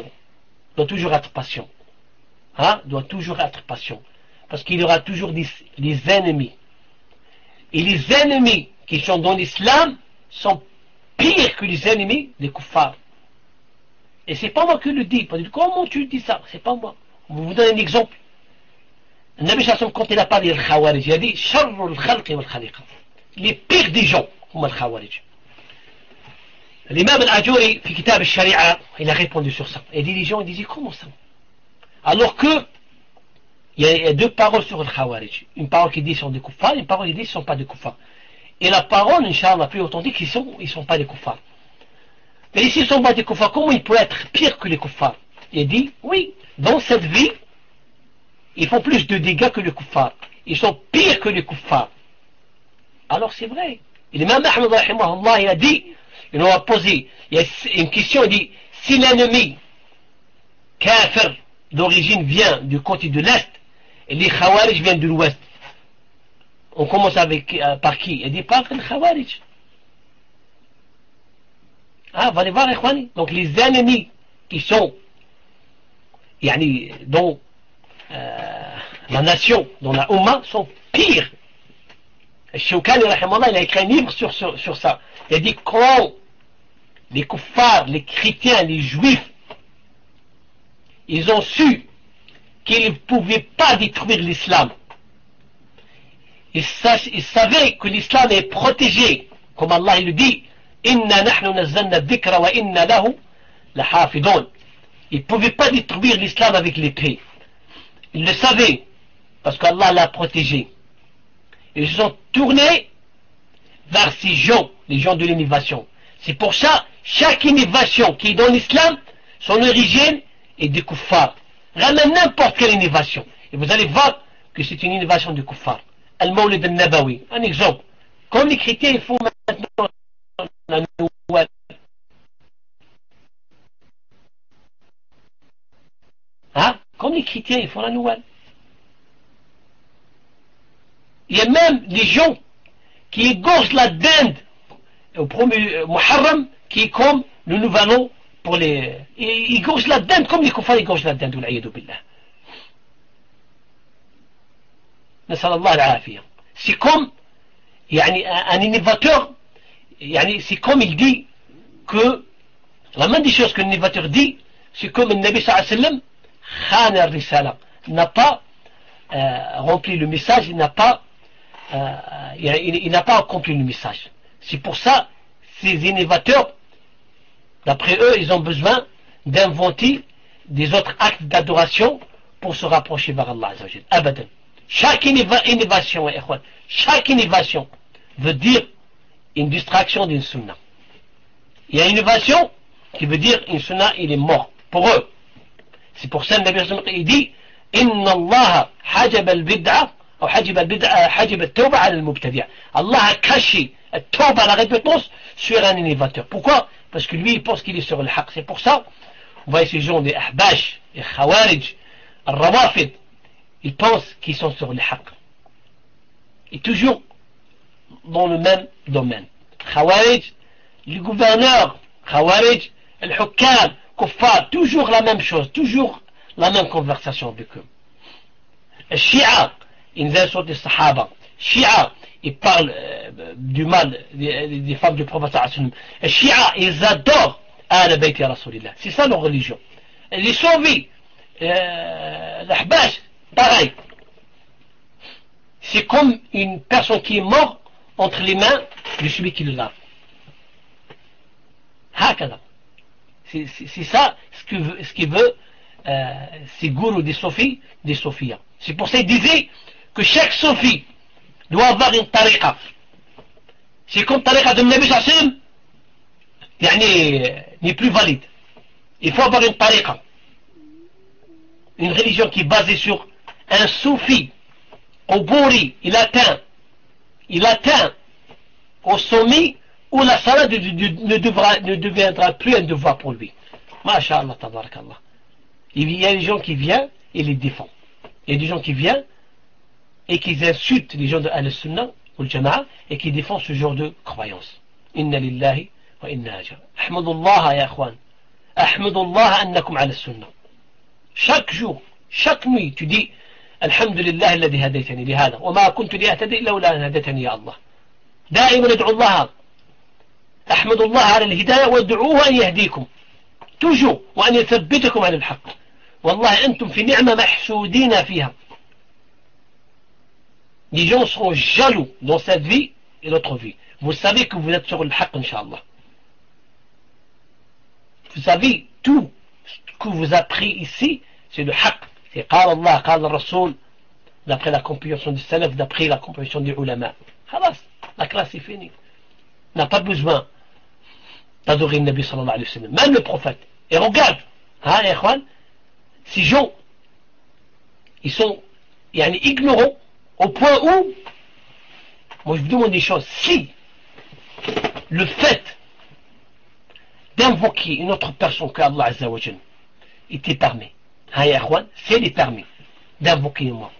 Hein? Doit toujours être patient. Parce qu'il y aura toujours des ennemis. Et les ennemis qui sont dans l'islam sont pires que les ennemis des kuffars. Et c'est pas moi qui le dis. Comment tu dis ça? C'est pas moi. Je vous donne un exemple. Le Nabi sallallahu alayhi wa sallam, quand il a parlé del Khawarij, il a dit Sharrul khalqi wal khaliqa. Les pires des gens, comme le Khawarij. L'imam al-Ajuri, في كتاب الشريعة, il a répondu sur ça. Et les gens disaient comment ça? Alors que il y a deux paroles sur le Khawarij. Une parole qui dit qu'ils sont des kuffars, une parole qui dit qu'ils ne sont pas des kuffars. Et la parole, Inch'Allah, plus authentique, ils sont pas des kuffars. Mais ici, ils ne sont pas des kuffars. Comment ils peuvent être pires que les kuffars? Il dit, oui, dans cette vie, ils font plus de dégâts que les kuffars. Ils sont pires que les kuffars. Alors c'est vrai. Et l'imam Ahmed, rahimahullah, il a dit, il nous a posé, il y a une question, il dit, si l'ennemi kafir d'origine vient du côté de l'Est, et les Khawarij viennent de l'Ouest, on commence par qui? Il dit, par les Khawarij. Ah, vous allez voir, Ikhwani. Donc les ennemis qui sont dans la nation, dans la Ummah, sont pires. Shawkani, rahimahullah, il a écrit un livre sur ça. Il a dit quand les kuffars, les chrétiens, les juifs, ils ont su qu'ils ne pouvaient pas détruire l'islam ils savaient que l'islam est protégé, comme Allah le dit, Inna nahnu nazzalna dhikra wa inna lahu lahafidun. Ils ne pouvaient pas détruire l'islam avec l'épée. Ils le savaient, parce qu'Allah l'a protégé. Ils se sont tournés vers ces gens, les gens de l'innovation. C'est pour ça, chaque innovation qui est dans l'islam, son origine est des kuffar. Ramène n'importe quelle innovation. Et vous allez voir que c'est une innovation du kuffar. Al-Mawlid al-Nabawi, un exemple. Comme les chrétiens, ils font maintenant la nouvelle. Hein? Comme les chrétiens, ils font la nouvelle. Il y a même des gens qui égorgent la dinde au premier Muharram, qui est comme le nouvel an pour les... Ils égorgent la dinde comme les kuffars égorgent la dinde. C'est comme un innovateur, c'est comme il dit que la même des choses que l'innovateur dit, c'est comme le Nabi sallallahu alayhi wa sallam khana al-risala, n'a pas rempli le message, il n'a pas accompli le message. C'est pour ça ces innovateurs, d'après eux, ils ont besoin d'inventer des autres actes d'adoration pour se rapprocher vers Allah Azza wa Jal. Abadan. Chaque innovation veut dire une distraction d'une sunna. Il y a une innovation qui veut dire une sunna, il est mort pour eux. C'est pour ça que le Nabi il dit Inna Allah hajab al-bid'a ou hajab al-tawba ala al-mubtadi'. Allah a caché al-tawba, la répétence, sur un innovateur. Pourquoi? Parce que lui il pense qu'il est sur le haq. C'est pour ça on voit ces gens des ahbash, des khawarij, al-rawafid, ils pensent qu'ils sont sur le haq. Et toujours dans le même domaine. Khawarij, le gouverneur, Khawarij, le hukam, kuffar, toujours la même chose, toujours la même conversation avec eux. Shia, ils insultent les Sahaba. Shia, ils parlent du mal des femmes du prophète. Shia, ils adorent Ahl Bayt Rasulillah. C'est ça leur religion. Les Sovis, l'Ahbash, pareil. C'est comme une personne qui est morte entre les mains de celui qui le lave. C'est ça ce qu'il veut ces gourous des Sofis, des Sofias. C'est pour ça qu'il disait que chaque Sofi doit avoir une tariqa. C'est comme tariqa de Nabi Sassim, n'est plus valide. Il faut avoir une tariqa. Une religion qui est basée sur un Soufi au Bouri, il atteint au sommet où la salat ne deviendra plus un devoir pour lui. Masha'Allah, tabarakallah. Il y a des gens qui viennent et les défendent. Il y a des gens qui viennent et qui insultent les gens de Al-Sunnah ou le Jama'a et qui défendent ce genre de croyance. Inna lillahi wa inna ajra. Ahmadullah ya akhwan. Ahmadullah annakum ala sunnah. Chaque jour, chaque nuit, tu dis Alhamdulillah alladhi hadaytani lihada wa ma kuntu liyahtadi lawla an hadaytani ya Allah. دائما ادعوا الله احمد الله على الهداية وادعوه أن يهديكم toujours وأن يثبتكم على الحق والله أنتم في نعمة محسودين فيها. Les gens seront jaloux dans cette vie et l'autre vie. Vous savez que vous êtes sur le haq, Inch'Allah. Vous savez, tout ce que vous avez appris ici, c'est le haq. C'est قال الله قال الرسول, d'après la compréhension du salaf, d'après la compréhension des ulama. Khalas, la classe est finie. On n'a pas besoin d'adorer le Nabi sallallahu alayhi wa sallam, même le prophète. Et regarde, hein, les ikhwan, ces gens, ils sont ignorants au point où, moi je vous demande des choses, si le fait d'invoquer une autre personne que Allah Azza wa Jal était permis, hein, les ikhwan, c'est les permis d'invoquer moi.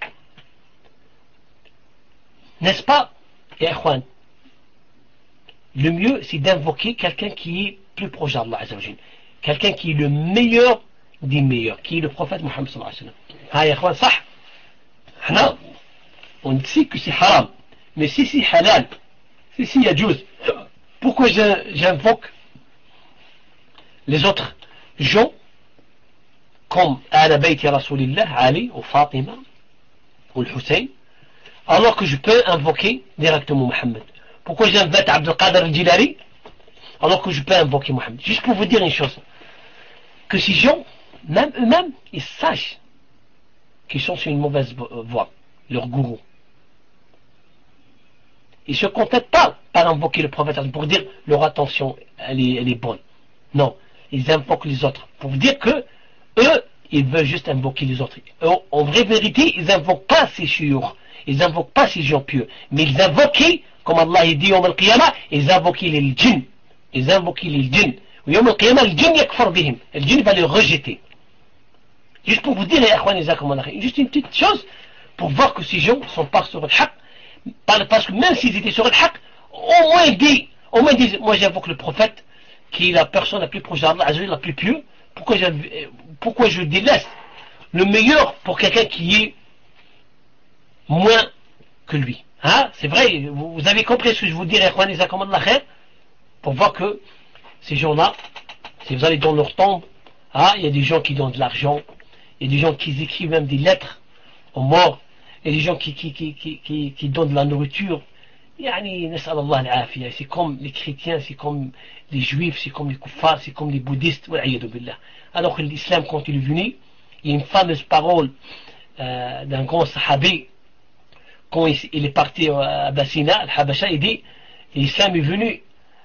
N'est-ce pas, les ikhwan? Le mieux, c'est d'invoquer quelqu'un qui est plus proche d'Allah Azza wa Jal, quelqu'un qui est le meilleur des meilleurs, qui est le prophète Mohammed sallallahu alayhi wa sallam. Ah, ya ikhwan, صح. On dit que c'est haram, mais si c'est halal, si yajouz, pourquoi j'invoque les autres gens comme Ahl Bayt Rasulillah, Ali ou Fatima ou le Hussein, alors que je peux invoquer directement Mohammed? Pourquoi j'invite Abdel Qadir al-Jilari alors que je peux invoquer Mohammed? Juste pour vous dire une chose, que ces gens, même eux-mêmes, ils sachent qu'ils sont sur une mauvaise voie, leur gourou. Ils ne se contentent pas par invoquer le prophète pour dire leur attention, elle est bonne. Non, ils invoquent les autres pour dire que eux, ils veulent juste invoquer les autres. En vraie vérité, ils n'invoquent pas ces chiours, ils n'invoquent pas ces gens pieux, mais ils invoquent, comme Allah dit au Qiyamah, ils invoquent les djinns. Ils invoquent les djinns. Au Qiyamah, le djinn yakfar bihim. Le djinn va les rejeter. Juste pour vous dire, juste une petite chose, pour voir que ces gens ne sont pas sur le haq, parce que même s'ils étaient sur le haq, au moins ils disent, moi j'invoque le prophète, qui est la personne la plus proche d'Allah, la plus pieuse, pourquoi je délaisse le meilleur pour quelqu'un qui est moins que lui. Hein? C'est vrai, vous avez compris ce que je vous dirais, pour voir que ces gens-là, si vous allez dans leur tombe, hein, il y a des gens qui donnent de l'argent, il y a des gens qui écrivent même des lettres aux morts, il y a des gens qui donnent de la nourriture. C'est comme les chrétiens, c'est comme les juifs, c'est comme les kuffars, c'est comme les bouddhistes. Alors que l'islam, quand il est venu, il y a une fameuse parole d'un grand sahabi, quand il est parti à Abyssinie, al-Habasha, il dit, l'islam est venu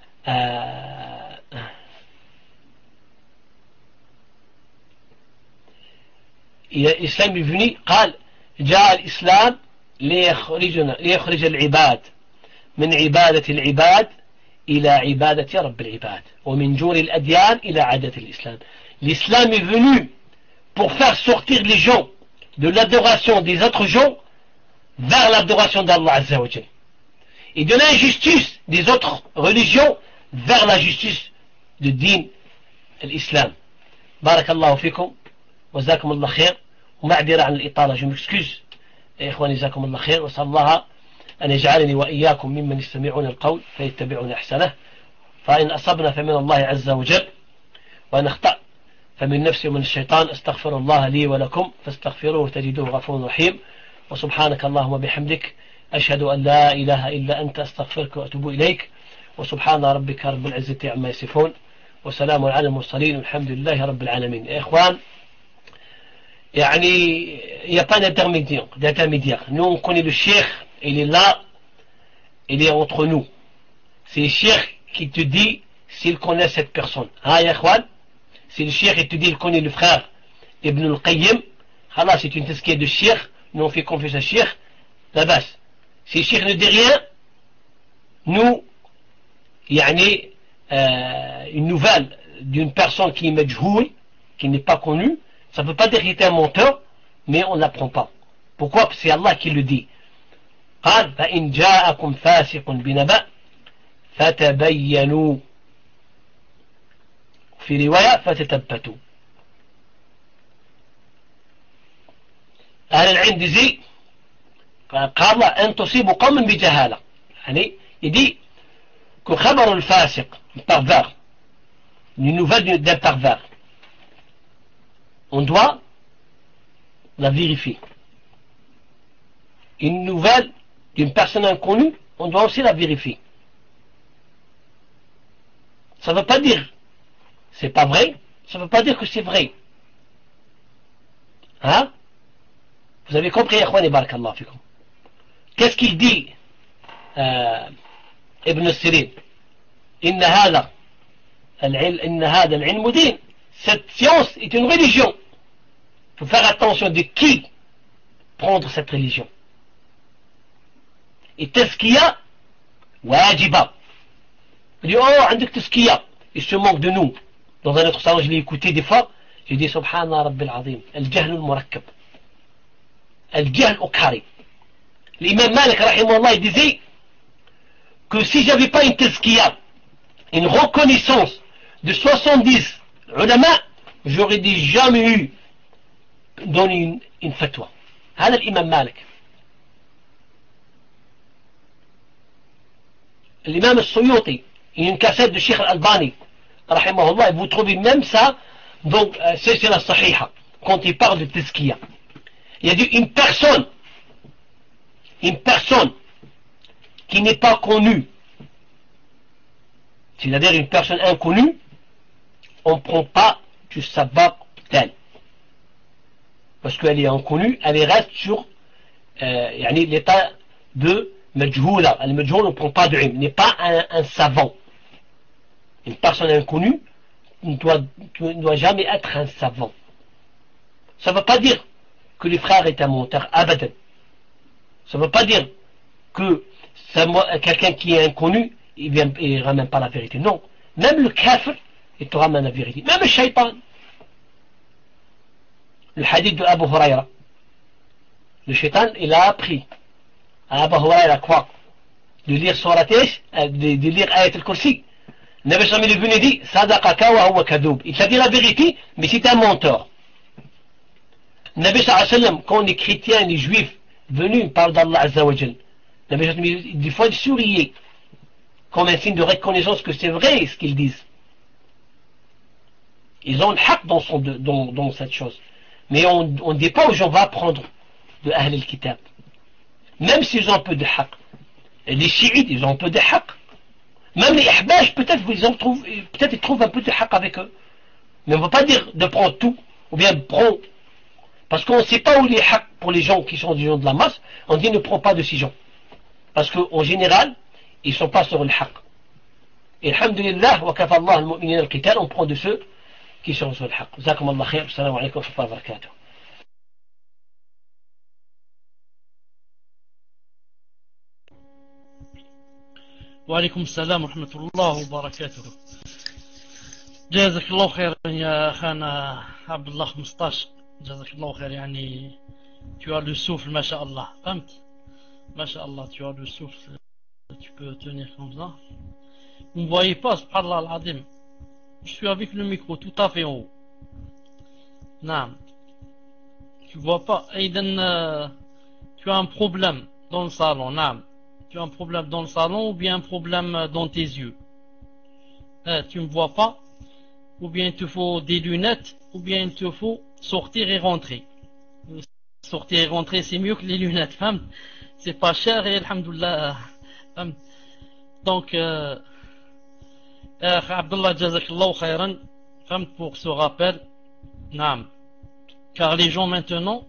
الإسلام يبني قال جاء الإسلام ليخرج العباد من عبادة العباد إلى عبادة رب العباد ومن جور الأديان إلى عادة الإسلام. L'islam est venu pour faire sortir les gens de l'adoration des autres gens vers l'adoration d'Allah Azza wa Jal, et de l'injustice des autres religions vers la justice de din l'islam. Barakallahu fikum wa jazakum Allah khair. ومعذرة عن الإطالة، je m'excuse إخواني جزاكم الله خير، وأسأل الله أن يجعلني وإياكم ممن يستمعون القول فيتبعون أحسنه. فإن أصبنا فمن الله عز وجل، وإن أخطأ فمن نفسي ومن الشيطان. أستغفر الله لي ولكم فاستغفروه تجدوه غفور رحيم. وسبحانك اللهم وبحمدك أشهد أن لا إله إلا أنت أستغفرك وأتوب إليك. وسبحان ربك رب العزة عما يصفون وسلام على المرسلين والحمد لله رب العالمين. يا إخوان، il n'y a pas d'intermédiaire. Nous on connaît le cheikh, il est là, il est entre nous. C'est le cheikh qui te dit s'il connaît cette personne. Ah, ya ikhwan, si le cheikh il te dit il connaît le frère Ibn al-Qayyim, là c'est une tazkiya de cheikh, nous on fait confiance à cheikh, la base. Si le cheikh ne dit rien, nous, une nouvelle d'une personne qui est majhoul, qui n'est pas connue, ça ne veut pas dire qu'il était un menteur, mais on ne l'apprend pas. Pourquoi? Parce que c'est Allah qui le dit. قال فإن جاءكم فاسق بنبأ فتبينوا، في رواية فتثبتوا. أهل العلم ديزي قال أن تصيبوا قوما بجهالة، il dit que خبر الفاسق pervers, une nouvelle d'un pervers, on doit la vérifier. Une nouvelle d'une personne inconnue, on doit aussi la vérifier. Ça ne veut pas dire c'est pas vrai, ça ne veut pas dire que c'est vrai. Hein? Vous avez compris, Akhwani, barakallahu fikum. Qu'est-ce qu'il dit Ibn Sirin? Inna hada al-ilm din. Cette science est une religion. Il faut faire attention de qui prendre cette religion. Et tazkiya wajiba. Il dit, oh, عندك tazkiya. Il se moque de nous. Dans un autre salon, je l'ai écouté des fois, j'ai dit, subhanallah rabbil azim, al-jahl al-murakkab, al-jahl al-kari. L'imam Malik, rahimahullah, il disait que si j'avais pas une tazkiya, une reconnaissance de 70 ulama, j'aurais jamais eu donné une fatwa. هذا الإمام مالك. الإمام السيوطي, une cassette de Cheikh Al-Albani rahimahullah, vous trouvez même ça, donc c'est la sahiha quand il parle de tazkiya. Il a dit une personne une personne qui n'est pas connue, c'est-à-dire une personne inconnue, on ne prend pas du sabbat d'elle. Parce qu'elle est inconnue, elle reste sur l'état de majhoula. Le majhoul, on ne prend pas de ilm, n'est pas un savant. Une personne inconnue ne doit jamais être un savant. Ça ne veut pas dire que les frères est un menteur, abadan. Ça ne veut pas dire que quelqu'un qui est inconnu, il ne ramène pas la vérité. Non. Même le kafir, il te ramène la vérité. Même le shaitan. Le hadith de Abu Huraira. Le shaitan, il a appris à Abu Huraira quoi? De lire Surat de lire Ayat al-Kursi. Le Nabi sallallahu alayhi wa sallam est venu et dit Sadaqaka wa huwa kadoub. Il t'a dit la vérité, mais c'est un menteur. Le Nabi sallallahu alayhi wa sallam, quand les chrétiens, les juifs, venus parlent d'Allah Azza wa Jal, le Nabi sallallahu alayhi wa sallam, des fois, il souriait, comme un signe de reconnaissance que c'est vrai ce qu'ils disent. Ils ont le haq dans cette chose. Mais on ne dit pas aux gens, va apprendre de Ahl al-Kitab. Même s'ils ont un peu de haq. Et les chiites, ils ont un peu de haq. Même les ihbaj, peut-être ils trouvent un peu de haq avec eux. Mais on ne va pas dire de prendre tout, ou bien prends. Parce qu'on ne sait pas où les haq pour les gens qui sont des gens de la masse, on dit ne prends pas de ces gens. Parce qu'en général, ils ne sont pas sur le haq. Et alhamdulillah, wa kafa Allah al-mu'minin al-qital, on prend de ceux qui sont sur le haq. Jazakum Allah khair, assalamu alaikum wa rahmatullahi wa barakatuh. وعليكم السلام ورحمة الله وبركاته. جزاك الله خير يا أخانا عبد الله 15. جزاك الله خير. يعني tu as le souffle ما شاء الله. فهمت؟ ما شاء الله tu as le souffle. Tu peux tenir comme ça. Vous ne voyez pas, subhanallah al-azim. Je suis avec le micro tout à fait en haut. Non. Tu vois pas. Aiden, tu as un problème dans le salon. Non. Tu as un problème dans le salon ou bien un problème dans tes yeux. Tu ne me vois pas. Ou bien il te faut des lunettes, ou bien il te faut sortir et rentrer. Sortir et rentrer, c'est mieux que les lunettes, femme. C'est pas cher et alhamdoulilah. Donc, Abdullah Jazakallah khayran, femme, pour ce rappel. Naam. Car les gens maintenant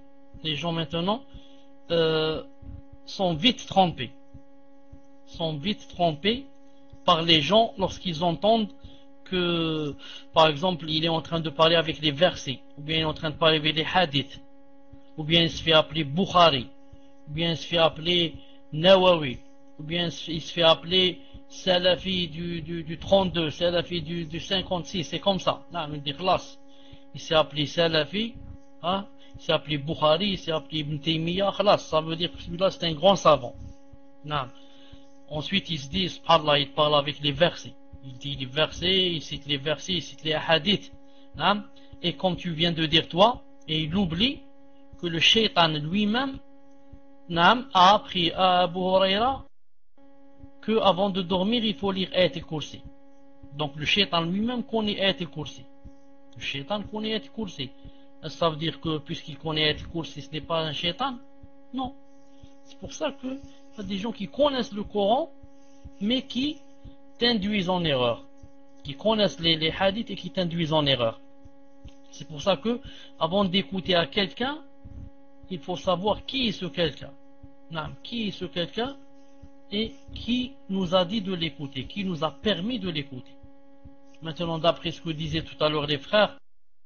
sont vite trompés. Sont vite trompés par les gens lorsqu'ils entendent que, par exemple, il est en train de parler avec les versets, ou bien il est en train de parler avec les hadiths, ou bien il se fait appeler Bukhari, ou bien il se fait appeler Nawawi, ou bien il se fait appeler Salafi du 32, Salafi du 56, c'est comme ça. Là, il dit classe. Il s'est appelé Salafi, hein? Il s'est appelé Bukhari, il s'est appelé Ibn Taymiyyah, classe. Ça veut dire que celui-là c'est un grand savant. Non. Ensuite, il se dit, subhanallah, il parle avec les versets. Il dit les versets, il cite les versets, il cite les hadiths. Hein? Et comme tu viens de dire toi, et il oublie que le shaitan lui-même a appris à Abu Huraira que avant de dormir, il faut lire Ayat al-Kursi. Donc le shaitan lui-même connaît Ayat al-Kursi. Le shaitan connaît Ayat al-Kursi. Ça veut dire que puisqu'il connaît Ayat al-Kursi, ce n'est pas un shaitan? Non. C'est pour ça que il y a des gens qui connaissent le Coran, mais qui t'induisent en erreur. Qui connaissent les hadiths et qui t'induisent en erreur. C'est pour ça que, avant d'écouter à quelqu'un, il faut savoir qui est ce quelqu'un. Qui est ce quelqu'un et qui nous a dit de l'écouter, qui nous a permis de l'écouter. Maintenant, d'après ce que disaient tout à l'heure les frères,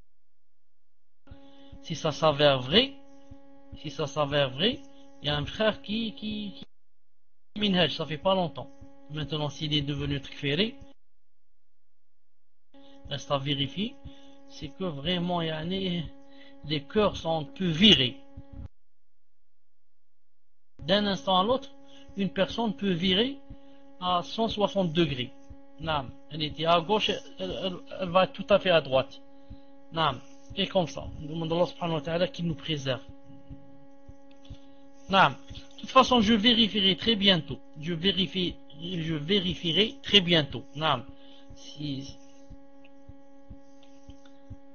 si ça s'avère vrai, il y a un frère qui minhaj, ça fait pas longtemps. Maintenant, s'il est devenu trekféré, reste à vérifier, c'est que vraiment, les cœurs sont un peu virés. D'un instant à l'autre, une personne peut virer à 160 degrés. Naam. Elle était à gauche, elle va être tout à fait à droite. Naam. Et comme ça. Nous demandons Allah subhanahu wa ta'ala qu'il nous préserve. Naam. De toute façon, je vérifierai très bientôt. Je vérifierai très bientôt. Naam.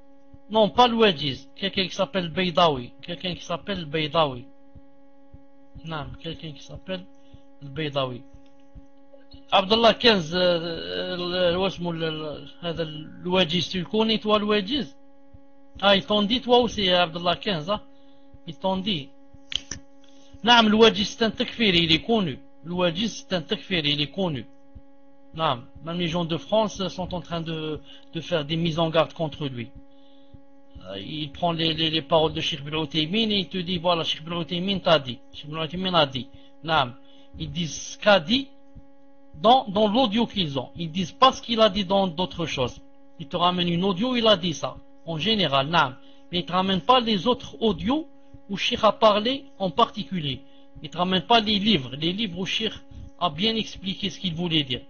Non, pas le Wajiz. Quelqu'un qui s'appelle Baydawi. نعم quelqu'un qui s'appelle البيضاوي. عبد الله كنز واسمه هذا الواجيز تلكوني توا الواجيز ils t'ont dit toi aussi عبد الله كنز ils t'ont dit نعم الواجيز c'est un تكفيري il est connu الواجيز c'est un تكفيري il est connu نعم même les gens de France sont en train de faire des mises en garde contre lui. Il prend les paroles de Cheikh Ibn Uthaymin et il te dit voilà Cheikh Ibn Uthaymin t'a dit, Cheikh Ibn Uthaymin a dit. Naam. Ils disent ce qu'a dit dans l'audio qu'ils ont. Ils disent pas ce qu'il a dit dans d'autres choses. Il te ramène une audio, il a dit ça. En général, naam. Mais il te ramène pas les autres audios où Cheikh a parlé en particulier. Il te ramène pas les livres où Cheikh a bien expliqué ce qu'il voulait dire.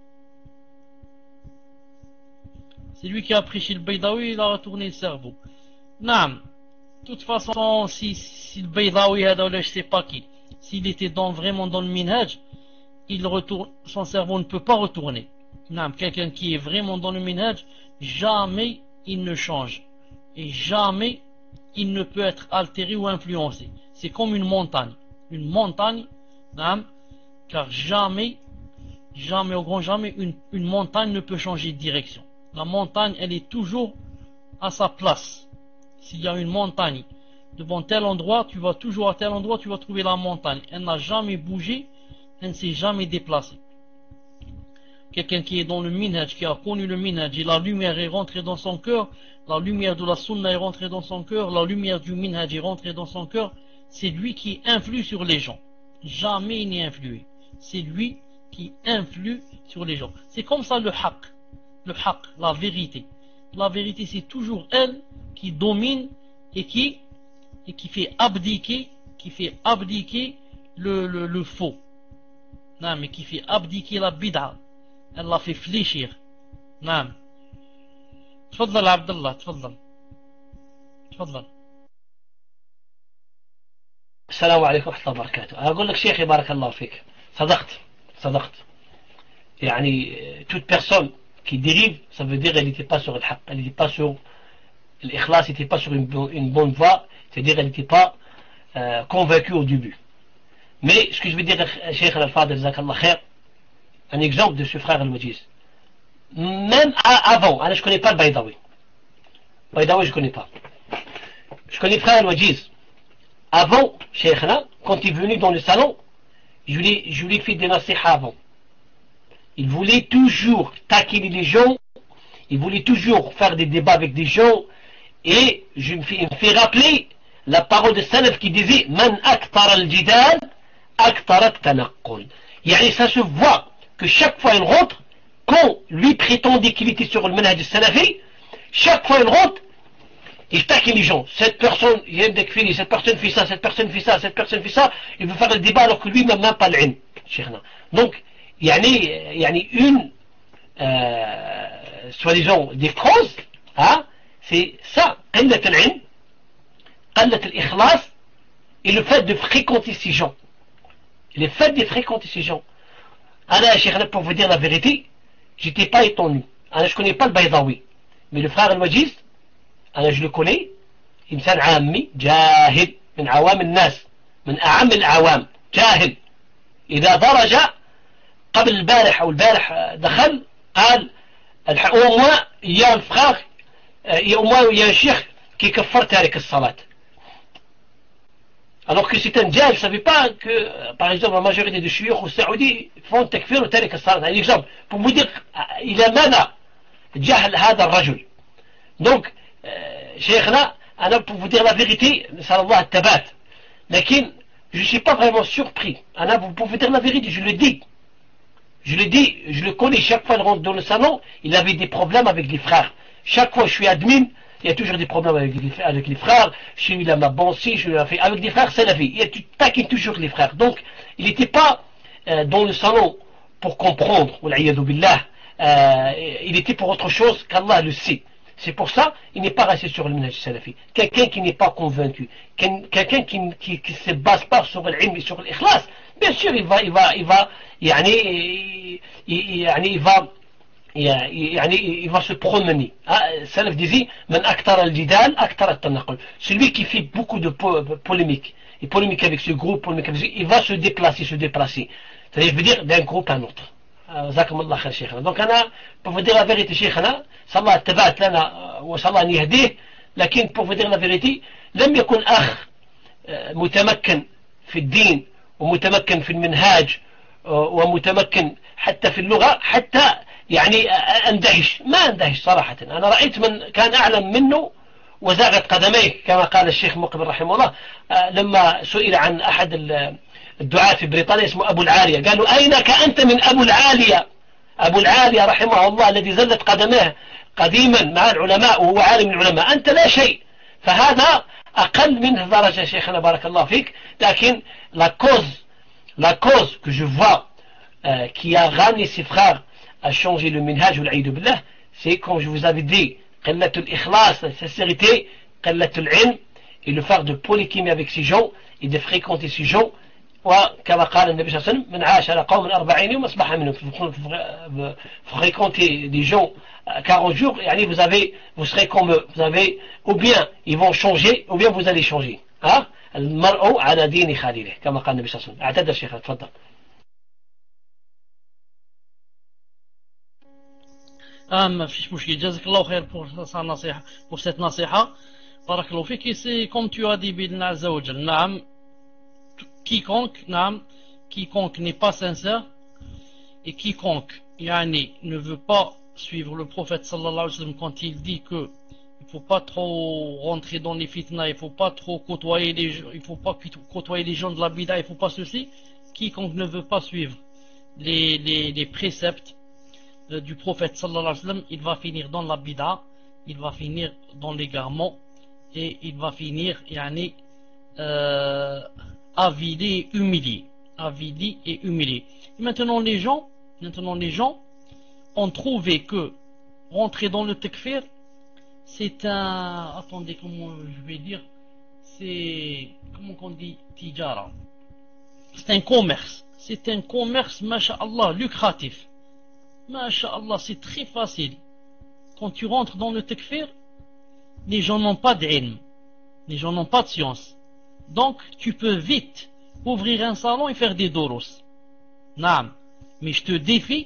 C'est lui qui a pris chez le Baydawi, il a retourné le cerveau. Naam. De toute façon, si le Baydawi, je sais pas qui, s'il était vraiment dans le minhaj, son cerveau ne peut pas retourner. Naam. Quelqu'un qui est vraiment dans le minhaj, jamais il ne change. Et jamais il ne peut être altéré ou influencé. C'est comme une montagne. Une montagne, naam, car jamais, au grand jamais, une montagne ne peut changer de direction. La montagne, elle est toujours à sa place. S'il y a une montagne devant tel endroit, tu vas toujours à tel endroit, tu vas trouver la montagne. Elle n'a jamais bougé, elle ne s'est jamais déplacée. Quelqu'un qui est dans le minhaj, qui a connu le minhaj, et la lumière est rentrée dans son cœur, la lumière de la sunna est rentrée dans son cœur, la lumière du minhaj est rentrée dans son cœur, c'est lui qui influe sur les gens. Jamais il n'est influé. C'est lui qui influe sur les gens. C'est comme ça le haqq. Le haqq, la vérité. La vérité, c'est toujours elle qui domine et qui fait abdiquer, le faux. Non, mais qui fait abdiquer la bid'a. Elle la fait fléchir. Non. تفضل عبد الله تفضل. السلام عليكم ورحمة الله وبركاته. أقول لك شيخي بارك الله فيك، صدقت. يعني toute personne qui dérive, ça veut dire qu'elle n'était pas sur le haqq, elle n'était pas sur l'ikhlas, elle n'était pas sur une bonne voie, c'est-à-dire qu'elle n'était pas convaincue au début. Mais ce que je veux dire, Cheikh Al-Fadel, Jazakallah khair, un exemple de ce frère Al-Wajiz. Même avant, je ne connais pas le Baydawi. Baydawi, je ne connais pas. Je connais le frère Al-Wajiz. Avant, Cheikhna, quand il est venu dans le salon, je lui ai fait des nasiha avant. Il voulait toujours taquiner les gens, il voulait toujours faire des débats avec des gens, et il me fait rappeler la parole de Salaf qui disait Man aktar al-jidal, aktar al-tanaqqul. Yani ça se voit que chaque fois il rentre, quand lui prétendait qu'il était sur le manhaj de Salafi, chaque fois il rentre, il taquine les gens. Cette personne, il y a une fini, cette personne fait ça, cette personne fait ça, cette personne fait ça, il veut faire le débat alors que lui n'a même pas l'ilm. Donc, يعني une soi-disant des phrases, hein, c'est ça, قلة العلم, قلة الإخلاص, et le fait de fréquenter ces gens. Le fait de fréquenter ces gens. Anna, Cheikh, pour vous dire la vérité, j'étais pas étonné. Anna, je connais pas le Baydawi, mais le frère Al-Wajiz, Anna, je le connais, إنسان عامي جاهل من عوام الناس من أعم العوام جاهل إذا درج قبل البارح أو البارح دخل قال moi il y a un frère moi il y a un cheikh qui كفر تارك الصلاة alors que c'est un djahil. Je ne savais pas que par exemple la majorité des chouyoukh au Saoudi font takfir ou تارك الصلاة. Un exemple pour vous dire il a ماذا جهل هذا الرجل. Donc شيخنا أنا pour vous dire la vérité نسأل الله الثبات لكن je ne suis pas vraiment surpris. أنا pour vous dire la vérité je le dis. Je le connais, chaque fois qu'il rentre dans le salon, il avait des problèmes avec les frères. Chaque fois que je suis admin, il y a toujours des problèmes avec les frères. Chez lui, il a ma bonsi, je lui ai fait. Avec des frères, c'est la vie. Tu taquines toujours les frères. Donc, il n'était pas dans le salon pour comprendre. Il était pour autre chose qu'Allah le sait. C'est pour ça il n'est pas resté sur le minhaj salafi. Quelqu'un qui n'est pas convaincu, quelqu'un qui ne se base pas sur l'ilm et sur l'ikhlas, bien sûr il va se promener. Salaf disait Man aktar al-jidal aktar al-tanaqul. Celui qui fait beaucoup de polémiques il polémique avec ce groupe, il va se déplacer. C'est-à-dire, je veux dire, d'un groupe à un autre. جزاكم الله خير شيخنا. Donc أنا pour vous dire la vérité شيخنا صلى الله اتبعت لنا وصلى الله أن يهديه لكن pour vous dire la vérité لم يكن أخ متمكن في الدين ومتمكن في المنهاج ومتمكن حتى في اللغة حتى يعني ما اندهش صراحة. أنا رأيت من كان أعلم منه وزاغت قدميه كما قال الشيخ مقبل رحمه الله لما سئل عن أحد الدعاة في بريطانيا اسمه أبو العالية قالوا أينك أنت من أبو العالية رحمه الله الذي زلت قدميه قديما مع العلماء وهو عالم العلماء أنت لا شيء. فهذا أقل منه درجة شيخنا بارك الله فيك. لكن la cause que je vois qui a ramené ses frères à changer le minhaj ou l'aïdou billah, c'est comme je vous avais dit qillatul ikhlas, la sincérité, qillatul ilm, et le faire de polykémie avec ces gens et de fréquenter ces gens. وكما قال النبي صلى الله عليه وسلم من عاش على قوم 40 يوم أصبح منهم. Fréquenter des gens 40 jours, يعني vous serez comme eux. Vous avez, ou bien ils vont changer ou bien vous allez changer. المرء على دين خليله كما قال النبي صلى الله عليه وسلم. اعتذر شيخ تفضل. ما فيش مشكل. جزاك الله خير pour cette نصيحة. بارك الله فيك. Et c'est comme tu as dit بإذن الله عز وجل. نعم quiconque n'est pas sincère et quiconque yani ne veut pas suivre le prophète sallallahu alayhi wa sallam quand il dit que il faut pas trop rentrer dans les fitna, il faut pas trop côtoyer les gens, il faut pas côtoyer les gens de la bida, il faut pas ceci. Quiconque ne veut pas suivre les préceptes du prophète sallallahu alayhi wa sallam, il va finir dans la bida, il va finir dans l'égarement et il va finir yani avilé et humilié. Et maintenant les gens ont trouvé que rentrer dans le takfir c'est un, attendez comment je vais dire, c'est, comment qu'on dit, tijara, c'est un commerce masha'Allah lucratif, masha'Allah, c'est très facile. Quand tu rentres dans le takfir, les gens n'ont pas d'ilm, les gens n'ont pas de science. Donc, tu peux vite ouvrir un salon et faire des doros. Naam. Mais je te défie,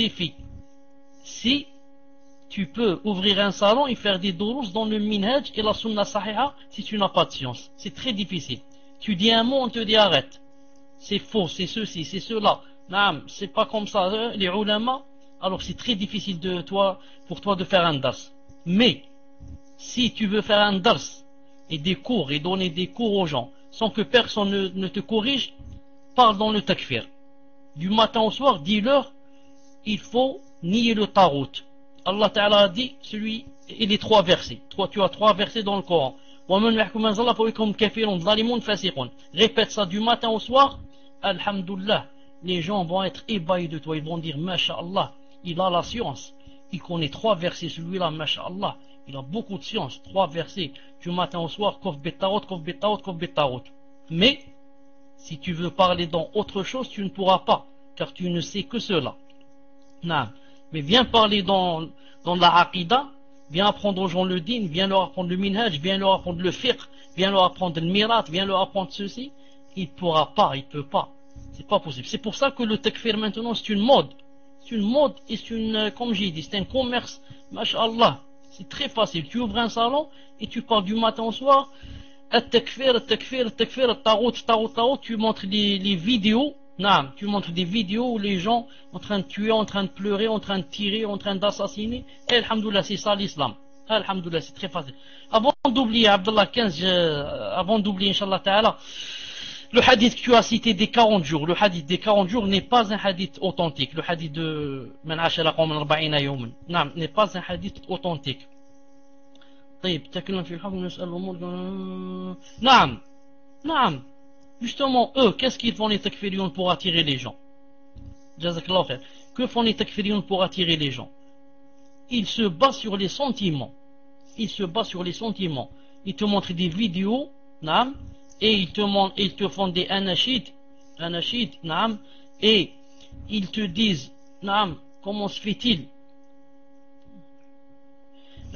si tu peux ouvrir un salon et faire des doros dans le minhaj et la sunna sahiha si tu n'as pas de science. C'est très difficile. Tu dis un mot, on te dit arrête. C'est faux, c'est ceci, c'est cela. Naam, c'est pas comme ça, les ulama. Alors c'est très difficile pour toi de faire un dars. Mais, si tu veux faire un dars et des cours et donner des cours aux gens sans que personne ne te corrige, parle dans le takfir. Du matin au soir, dis-leur, il faut nier le tarout. Allah Ta'ala a dit, et les trois versets. Tu as trois versets dans le Coran. Répète ça du matin au soir, alhamdulillah, les gens vont être ébahis de toi, ils vont dire, masha'Allah, il a la science, il connaît trois versets, celui-là, masha'Allah, il a beaucoup de science, trois versets, du matin au soir, kof betarot. Mais, si tu veux parler dans autre chose, tu ne pourras pas, car tu ne sais que cela. Non. Mais viens parler dans la aqidah, viens apprendre aux gens le din, viens leur apprendre le minhaj, viens leur apprendre le fiqh, viens leur apprendre le mirat, viens leur apprendre ceci, il ne pourra pas, il ne peut pas. C'est pas possible. C'est pour ça que le takfir maintenant c'est une mode. C'est une mode et c'est une, comme j'ai dit, c'est un commerce, masha'Allah. C'est très facile. Tu ouvres un salon et tu parles du matin au soir, al-takfir, al-tarout, tu montres les vidéos. Non, tu montres des vidéos où les gens en train de tuer, en train de pleurer, en train de tirer, en train d'assassiner. Et alhamdoulilah, c'est ça l'islam. Alhamdoulilah, c'est très facile. Avant d'oublier, Abdallah 15, avant d'oublier, Inch'Allah Ta'ala, le hadith que tu as cité des 40 jours, le hadith des 40 jours n'est pas un hadith authentique. Le hadith de Man ashara qawman 40 yawman. Non, n'est pas un hadith authentique. طيب تكلم في الحكم نسأل الأمور. نعم. Justement, eux, qu'est-ce qu'ils font les takfiriyun pour attirer les gens? Jazakallah khair. Que font les takfiriyun pour attirer les gens? Ils se basent sur les sentiments. Ils te montrent des vidéos, naam, et ils te font des anachid, naam, et ils te disent, naam, comment se fait-il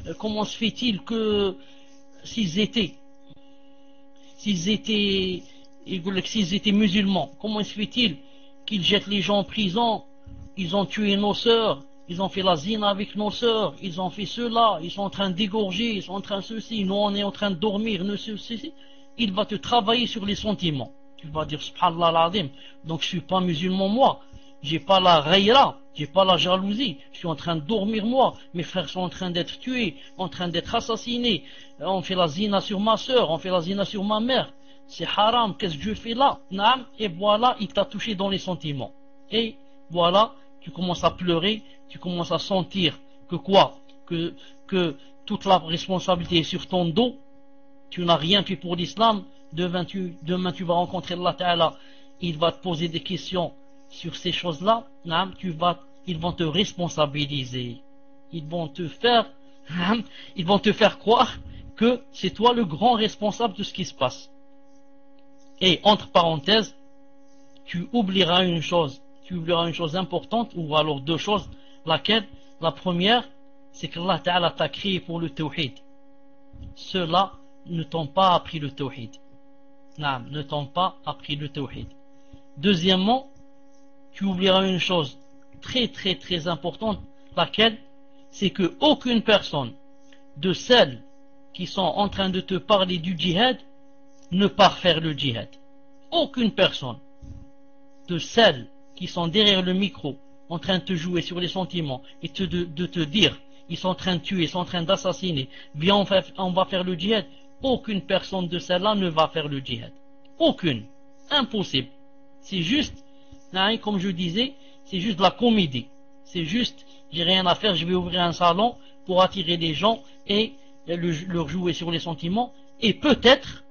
que s'ils étaient s'ils étaient musulmans, comment se fait-il qu'ils jettent les gens en prison? Ils ont tué nos sœurs, ils ont fait la zina avec nos sœurs, ils ont fait cela, ils sont en train d'égorger, ils sont en train de ceci, nous on est en train de dormir, nous ceci. Il va te travailler sur les sentiments. Tu vas dire subhanallah al-azim, donc je suis pas musulman moi, j'ai pas la ghayra, j'ai pas la jalousie, je suis en train de dormir moi, mes frères sont en train d'être tués, en train d'être assassinés, on fait la zina sur ma sœur, on fait la zina sur ma mère, c'est haram, qu'est-ce que je fais là? Naam, et voilà, il t'a touché dans les sentiments. Et voilà, tu commences à pleurer, tu commences à sentir que quoi? Que toute la responsabilité est sur ton dos, tu n'as rien fait pour l'islam, demain tu vas rencontrer Allah Ta'ala, il va te poser des questions sur ces choses-là, ils vont te responsabiliser, ils vont te faire croire que c'est toi le grand responsable de ce qui se passe. Et entre parenthèses, tu oublieras une chose importante, ou alors deux choses, laquelle, la première, c'est que Allah Ta'ala t'a créé pour le tawhid. Ceux-là ne t'ont pas appris le tawhid. Ne t'ont pas appris le tawhid. Deuxièmement, tu oublieras une chose très très très importante, laquelle, c'est que aucune personne de celles qui sont en train de te parler du djihad ne part faire le djihad. Aucune personne de celles qui sont derrière le micro en train de te jouer sur les sentiments et de te dire ils sont en train de tuer, ils sont en train d'assassiner, bien on va faire le djihad, aucune personne de celles-là ne va faire le djihad. Aucune. Impossible. C'est juste, comme je disais, c'est juste de la comédie. C'est juste, j'ai rien à faire, je vais ouvrir un salon pour attirer les gens et leur jouer sur les sentiments. Et peut-être,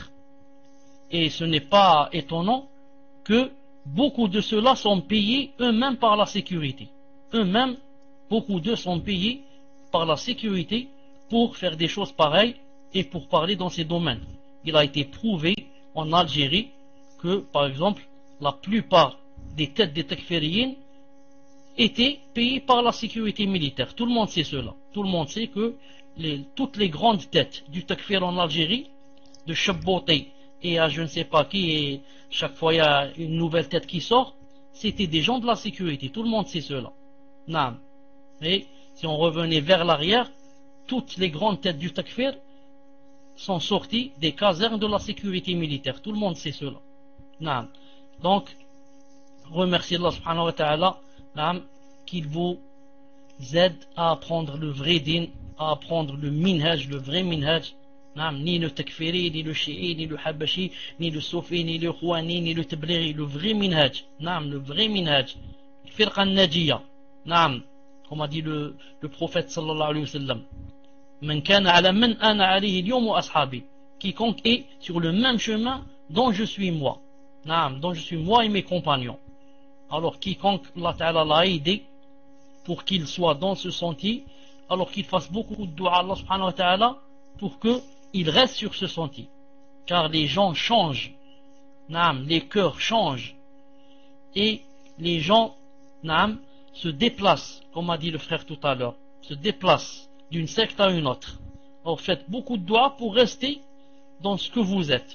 et ce n'est pas étonnant, que beaucoup de ceux-là sont payés eux-mêmes par la sécurité. Eux-mêmes, beaucoup d'eux sont payés par la sécurité pour faire des choses pareilles et pour parler dans ces domaines. Il a été prouvé en Algérie que, par exemple, la plupart des têtes des takfiriyin étaient payées par la sécurité militaire. Tout le monde sait cela. Tout le monde sait que toutes les grandes têtes du takfir en Algérie, de Chabboté et à je ne sais pas qui, et chaque fois il y a une nouvelle tête qui sort, c'était des gens de la sécurité. Tout le monde sait cela. Naam. Et si on revenait vers l'arrière, toutes les grandes têtes du takfir sont sorties des casernes de la sécurité militaire. Tout le monde sait cela. Naam. Donc, remerciez Allah subhanahu wa ta'ala qu'il vous aide à apprendre le vrai din, à apprendre le minhaj, le vrai minhaj. Ni le takfiri, ni le chi'i, ni le habashi, ni le soufi, ni le khouani, ni le tablighi, le vrai minhaj. Le vrai minhaj. Firqa al-Najiyya. Comme a dit le prophète sallallahu alayhi wa sallam. Man kana ala man ana alayhi al-yawm wa ashabi. Quiconque est sur le même chemin dont je suis moi. Dont je suis moi et mes compagnons. Alors quiconque Allah Ta'ala l'a aidé pour qu'il soit dans ce sentier, alors qu'il fasse beaucoup de dua à Allah subhanahu wa ta'ala pour qu'il reste sur ce sentier. Car les gens changent, les cœurs changent et les gens se déplacent, comme a dit le frère tout à l'heure, se déplacent d'une secte à une autre. Alors faites beaucoup de dua pour rester dans ce que vous êtes.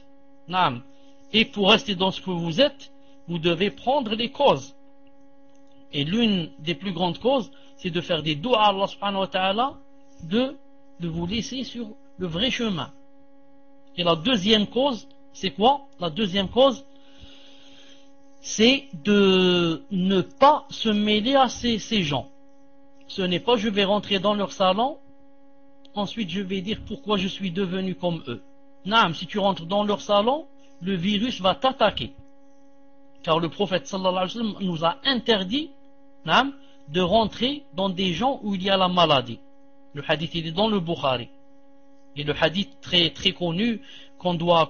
Et pour rester dans ce que vous êtes, vous devez prendre les causes. Et l'une des plus grandes causes, c'est de faire des doigts à Allah subhanahu wa ta'ala, de vous laisser sur le vrai chemin. Et la deuxième cause, c'est quoi? La deuxième cause, c'est de ne pas se mêler à ces gens. Ce n'est pas je vais rentrer dans leur salon, ensuite je vais dire pourquoi je suis devenu comme eux. Si tu rentres dans leur salon, le virus va t'attaquer. Car le prophète sallallahu alayhi wa sallam nous a interdit de rentrer dans des gens où il y a la maladie. Le hadith il est dans le Bukhari. Et le hadith très très connu qu'on doit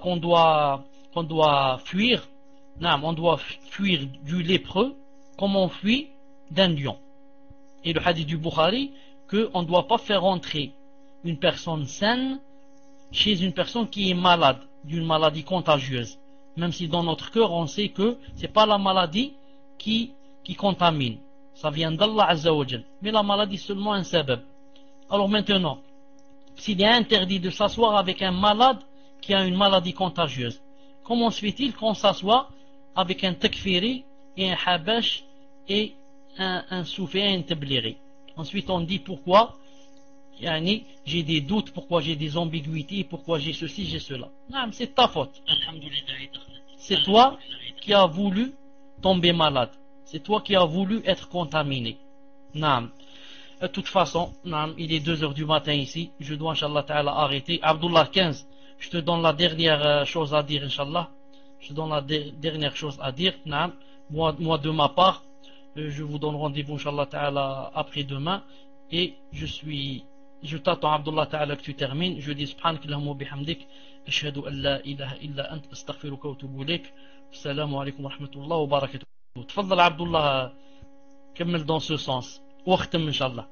fuir. On doit fuir du lépreux comme on fuit d'un lion. Et le hadith du Bukhari qu'on ne doit pas faire rentrer une personne saine chez une personne qui est malade, d'une maladie contagieuse. Même si dans notre cœur on sait que c'est pas la maladie qui contamine. Ça vient d'Allah Azza wa Jal. Mais la maladie est seulement un sabab. Alors maintenant, s'il est interdit de s'asseoir avec un malade qui a une maladie contagieuse, comment se fait-il qu'on s'assoit avec un takfiri et un habash et un soufi et un tablighi? Ensuite on dit pourquoi, yani, j'ai des doutes, pourquoi j'ai des ambiguïtés, pourquoi j'ai ceci, j'ai cela. Non, c'est ta faute. C'est toi qui as voulu tomber malade. C'est toi qui as voulu être contaminé. Non. De toute façon, non, il est 2 heures du matin ici. Je dois, Inch'Allah Ta'ala, arrêter. Abdullah 15, je te donne la dernière chose à dire, Inch'Allah. Je te donne la dernière chose à dire. Non. Moi, de ma part, je vous donne rendez-vous, Inch'Allah Ta'ala, après-demain. Et je t'attends, Abdullah Ta'ala, que tu termines. Je dis, subhanak Allahumma bihamdik. Ashhadu an la ilaha illa ant, astaghfiruka wa atubu ilayk. Assalamu alaikum wa rahmatullah wa barakatuh. تفضل عبد الله كمل dans ce sens واختم إن شاء الله.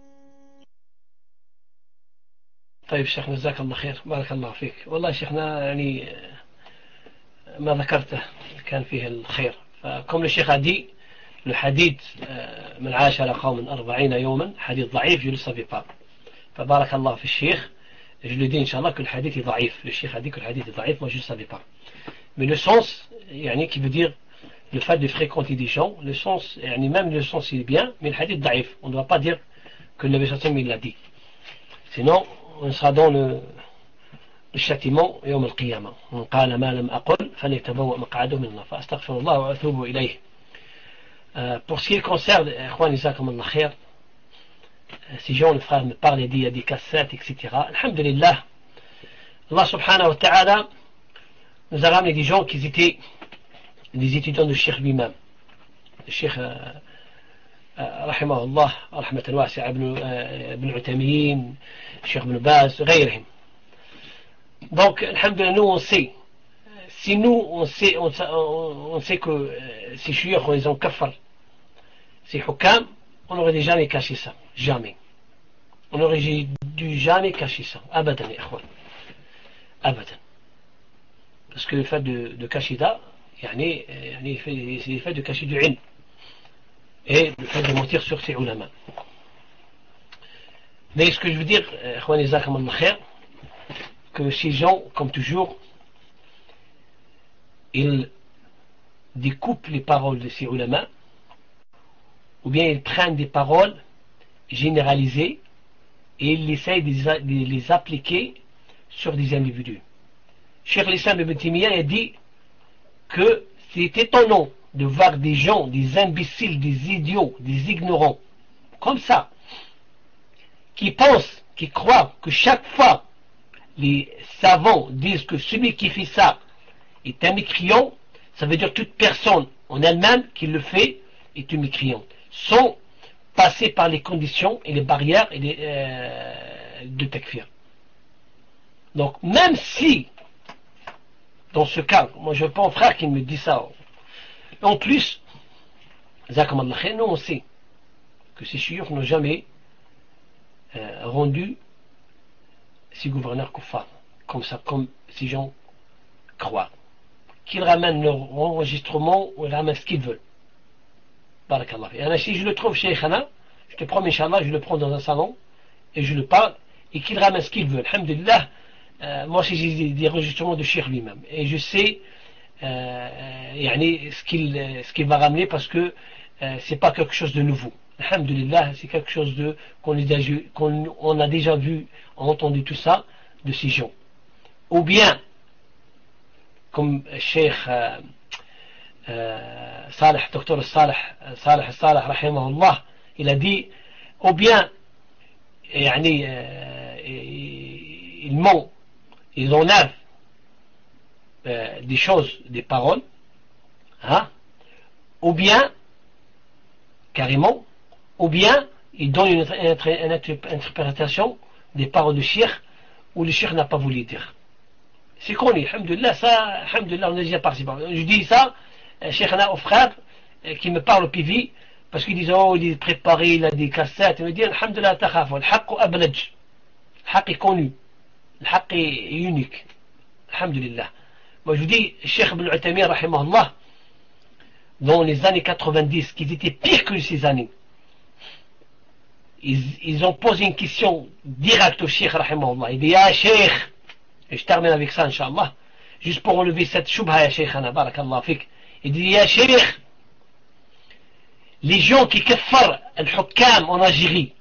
طيب شيخنا جزاك الله خير بارك الله فيك. والله شيخنا يعني ما ذكرته كان فيه الخير. فكم الشيخ عدي الحديث من عاش على قوم 40 يوما حديث ضعيف je le savais pas. فبارك الله في الشيخ. Je le dis إن شاء الله que le hadith est ضعيف. Le cheikh a dit que le hadith est ضعيف, moi je ne savais pas. Mais le sens يعني qui veut dire le fait de fréquenter des gens, le sens, même le sens il est bien, mais le hadith daif. On ne doit pas dire que le Nabi sallallahu il l'a dit. Sinon, on sera dans le châtiment يوم القيامة. من قال ما لم أقل فليتبوأ مقعده من النار. فأستغفر الله وأتوب إليه. Pour ce qui concerne, Ikhwan Isakum Allah khair, si Jean le frère me parle et dit il y a des cassettes, etc. Alhamdulillah, Allah subhanahu wa ta'ala nous a ramené des gens qui étaient des étudiants de Cheikh lui-même. Le Cheikh رحمه الله رحمة واسعة ابن عثيمين, Cheikh Ibn Baz, غيرهم. Donc, alhamdulillah, nous on sait. Si nous on sait que ces chouïrs, ils ont kafar, ces hukam, on n'aurait jamais caché ça. Jamais. On n'aurait dû jamais cacher ça. Abadan, ikhwan. Abadan. Parce que le fait de cacher ça, c'est le fait de cacher du ilm et le fait de mentir sur ses ulama. Mais ce que je veux dire, que ces gens, comme toujours, ils découpent les paroles de ces ulama, ou bien ils prennent des paroles généralisées et ils essayent de les appliquer sur des individus. Cheikh l'Islam Ibn Taymiyyah a dit que c'est étonnant de voir des gens, des imbéciles, des idiots, des ignorants, comme ça, qui pensent, qui croient que chaque fois les savants disent que celui qui fait ça est un mécréant, ça veut dire toute personne en elle-même qui le fait est une mécréante, sans passer par les conditions et les barrières de takfir. Donc même si dans ce cas, moi je veux pas un frère qui me dit ça. En plus, nous on sait que ces chiites n'ont jamais rendu ces gouverneurs kuffar, comme ça, comme ces gens croient. Qu'ils ramènent leur enregistrement ou ils ramènent ce qu'ils veulent. Barakallah. Et si je le trouve chez Khana, je te promets, Inch'Allah, je le prends dans un salon et je le parle et qu'il ramène ce qu'il veut. Alhamdulillah. Moi aussi j'ai des enregistrements de Cheikh lui-même et je sais ce qu'il va ramener parce que c'est pas quelque chose de nouveau. Alhamdulillah, c'est quelque chose qu'on a déjà vu, entendu tout ça de ces gens. Ou bien comme Cheikh Saleh, docteur Saleh rahimahullah, il a dit, ou bien ils ment, ils enlèvent des choses, des paroles, hein, ou bien carrément, ou bien ils donnent une interprétation des paroles du cheikh où le cheikh n'a pas voulu dire. C'est connu, alhamdulillah, ça, alhamdulillah, on a déjà participé. Je dis ça, cheikhna au frère qui me parle au PV, parce qu'ils disent, oh, il est préparé, il a des cassettes, il me dit, alhamdulillah, takhafou, le haqq ablaj, le haqq est connu. Le haqq est unique. Alhamdulillah. Moi je vous dis, Cheikh Ibn Uthaymin, rahimahullah, dans les années 90, qui étaient pires que ces années, ils ont posé une question directe au Cheikh, rahimahullah. Il dit, ah Cheikh, et je termine avec ça, Inch'Allah. juste pour enlever cette shubha, ya Shaykhana, barakallah fik. Il dit, ya Shaykh, les gens qui kaffarent al-hukam en Algérie,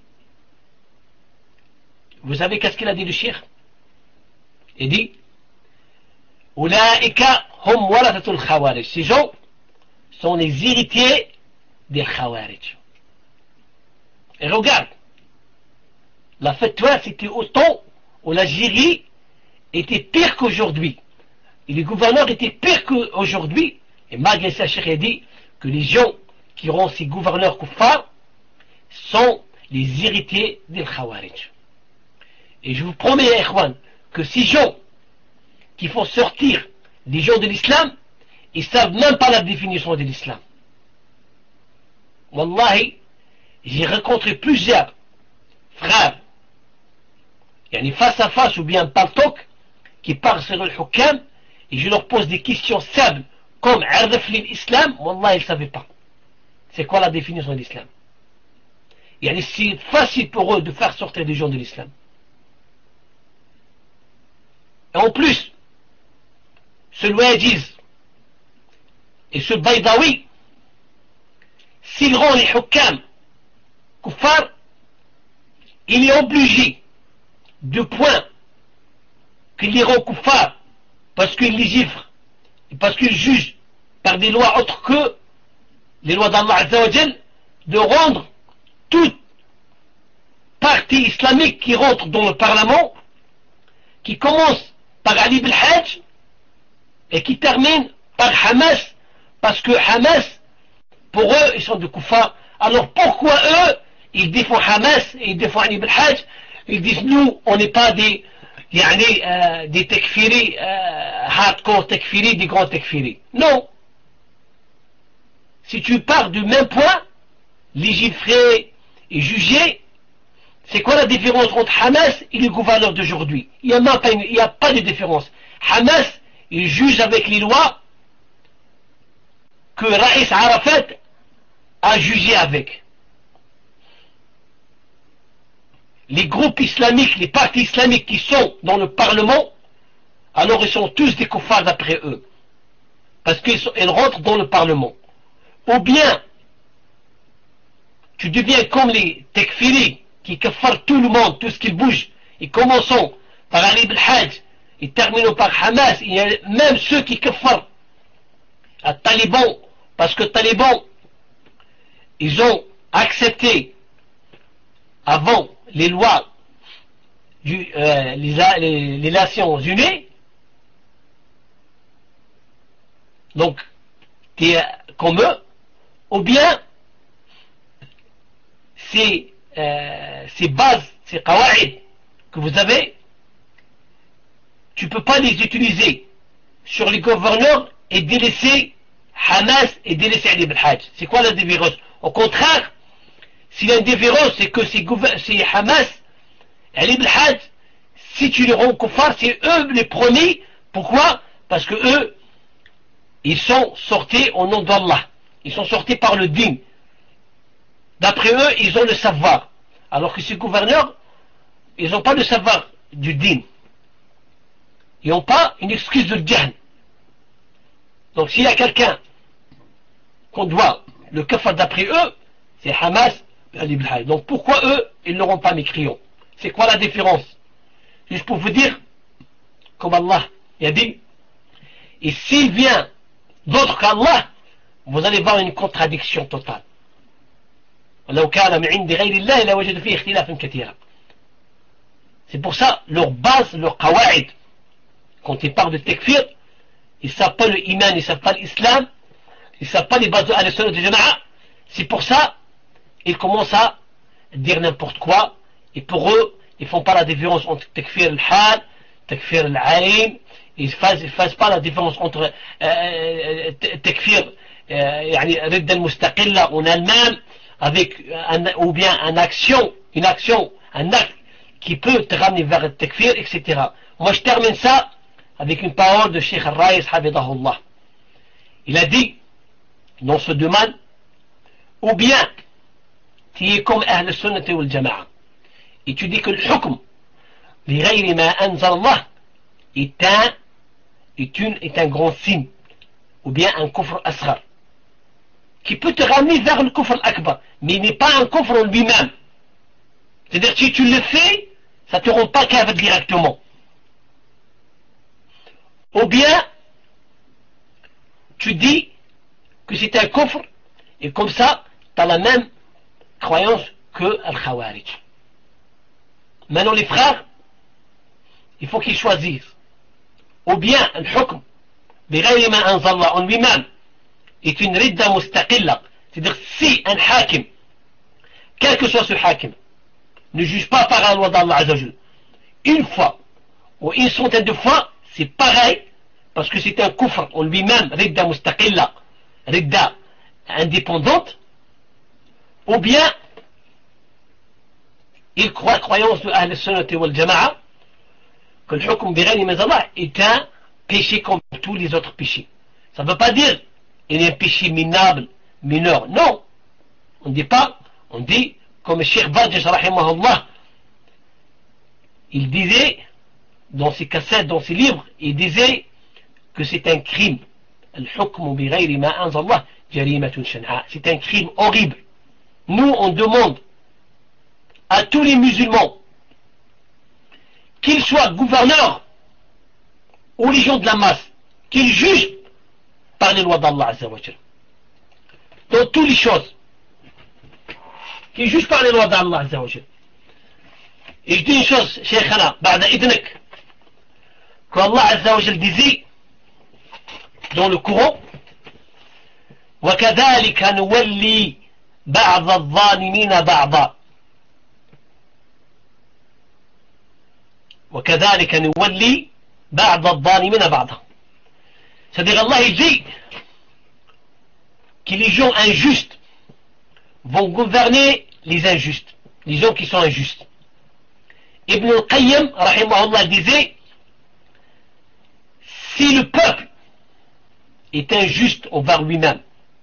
vous savez qu'est-ce qu'il a dit le Cheikh? Il dit, Ulaika hum warathatul khawarij. Ces gens sont les héritiers des khawarij. Et regarde, la fatwa c'était au temps où l'Algérie était pire qu'aujourd'hui. Et les gouverneurs étaient pires qu'aujourd'hui. Et malgré ça, Cheikh a dit que les gens qui auront ces gouverneurs kuffars sont les héritiers des khawarij. Et je vous promets, Ikhwan, que ces gens qui font sortir les gens de l'islam, ils savent même pas la définition de l'islam. Wallahi, j'ai rencontré plusieurs frères, face à face ou bien par talk, qui parlent sur le hukam, et je leur pose des questions simples, comme Arraf l'islam, Wallah, ils ne savaient pas. C'est quoi la définition de l'islam? C'est facile pour eux de faire sortir des gens de l'islam. Et en plus, ce Louadiz et ce Baydawi, s'ils rendent les hukam kuffar, il est obligé de point qu'il les rend kuffar parce qu'il les gifre et parce qu'il juge par des lois autres que les lois d'Allah Azza wa Jal, de rendre toute partie islamique qui rentre dans le Parlement, qui commence par Ali Belhadj et qui termine par Hamas, parce que Hamas, pour eux, ils sont des kuffars. Alors pourquoi eux, ils défendent Hamas et ils défendent Ali Belhadj? Ils disent, nous, on n'est pas des tekfiri, hardcore tekfiri, des grands tekfiri. Non. Si tu pars du même point, légiférer et juger, c'est quoi la différence entre Hamas et les gouverneurs d'aujourd'hui? Il n'y a pas de différence. Hamas, il juge avec les lois que Raïs Arafat a jugé avec. Les groupes islamiques, les partis islamiques qui sont dans le Parlement, alors ils sont tous des kuffars d'après eux. Parce qu'ils rentrent dans le Parlement. Ou bien, tu deviens comme les tekfiri, qui kaffarent tout le monde, tout ce qui bouge, et commençons par Ali Belhadj, et terminons par Hamas. Il y a même ceux qui kaffarent à Taliban, parce que Taliban, ils ont accepté avant les lois les Nations Unies. Donc, tu es comme eux, ou bien ces bases, ces qawaïd que vous avez, tu ne peux pas les utiliser sur les gouverneurs et délaisser Hamas et délaisser Ali Belhadj. C'est quoi la différence? Au contraire, s'il y a une différence, c'est que c'est Hamas et Ali Belhadj, si tu les rends kuffar, c'est eux les premiers. Pourquoi? Parce que eux, ils sont sortis au nom d'Allah. Ils sont sortis par le din. D'après eux, ils ont le savoir. Alors que ces gouverneurs, ils n'ont pas le savoir du din. Ils n'ont pas une excuse de jahl. Donc s'il y a quelqu'un qu'on doit le kafar d'après eux, c'est Hamas et Ali Belhadj. Donc pourquoi eux, ils n'auront pas mécrions? C'est quoi la différence? Juste pour vous dire, comme Allah a dit, et s'il vient d'autre qu'Allah, vous allez voir une contradiction totale. C'est pour ça, leur base, leur qawaïd, quand ils parlent de tekfir, ils ne savent pas le iman, ils ne savent pas l'islam, ils ne savent pas les bases de Al-Sunnah de Jama'a. C'est pour ça, ils commencent à dire n'importe quoi, et pour eux, ils ne font pas la différence entre tekfir al-hal, tekfir al-ayn, ils ne fassent pas la différence entre tekfir, ridda al-mustaqilla en elle-même, avec ou bien une action, un acte qui peut te ramener vers le tekfir, etc. Moi je termine ça avec une parole de Cheikh Al-Raïs Hafidahullah. Il a dit dans ce domaine, ou bien tu es comme Ahl Sunnah wal Jama'a et tu dis que le hukm li ghayri ma anzal Allah est est un grand signe, ou bien un kufr asghar, qui peut te ramener vers le kufr akbar, mais il n'est pas un kufr en lui-même. C'est-à-dire, si tu le fais, ça ne te rend pas kafir directement. Ou bien, tu dis que c'est un kufr, et comme ça, tu as la même croyance que Al-Khawarij. Maintenant, les frères, il faut qu'ils choisissent. Ou bien, le hukm, بغير ما أنزل الله en lui-même, est une ridda mustaqilla. C'est-à-dire, si un hakim, quel que soit ce hakim, ne juge pas par la loi d'Allah Azzawajal, une fois ou une centaine de fois, c'est pareil, parce que c'est un kufr en lui-même, ridda mustaqilla, ridda indépendante, ou bien il croit, croyance de Ahl al-Sunnah wal Jama'a, que le hukm bighayri ma anzal Allah est un péché comme tous les autres péchés. Ça ne veut pas dire il est un péché minable, mineur. Non. On ne dit pas, on dit, comme le Cheikh Bajaj, rahimahullah, il disait, dans ses cassettes, dans ses livres, il disait que c'est un crime. Al-hukm bighayri ma anzal Allah jarimatun shan'a. C'est un crime horrible. Nous, on demande à tous les musulmans, qu'ils soient gouverneurs ou les gens de la masse, qu'ils jugent par les lois d'Allah Azzawajal. Dans toutes les choses. Qu'ils jugent par les lois d'Allah Azzawajal. Et je dis une chose, Sheikhana, ba'da idnik, qu'Allah Azzawajal disait dans le Coran, وَكَذَلِكَ نُوَلِّي بَعْضَ الظَّالِمِينَ بَعْضًا وكذلك نولي بعض الظالمين بعضا. C'est-à-dire Allah il dit que les gens injustes vont gouverner les injustes, les gens qui sont injustes. Ibn al-Qayyim rahimahullah disait, si le peuple est injuste envers lui-même,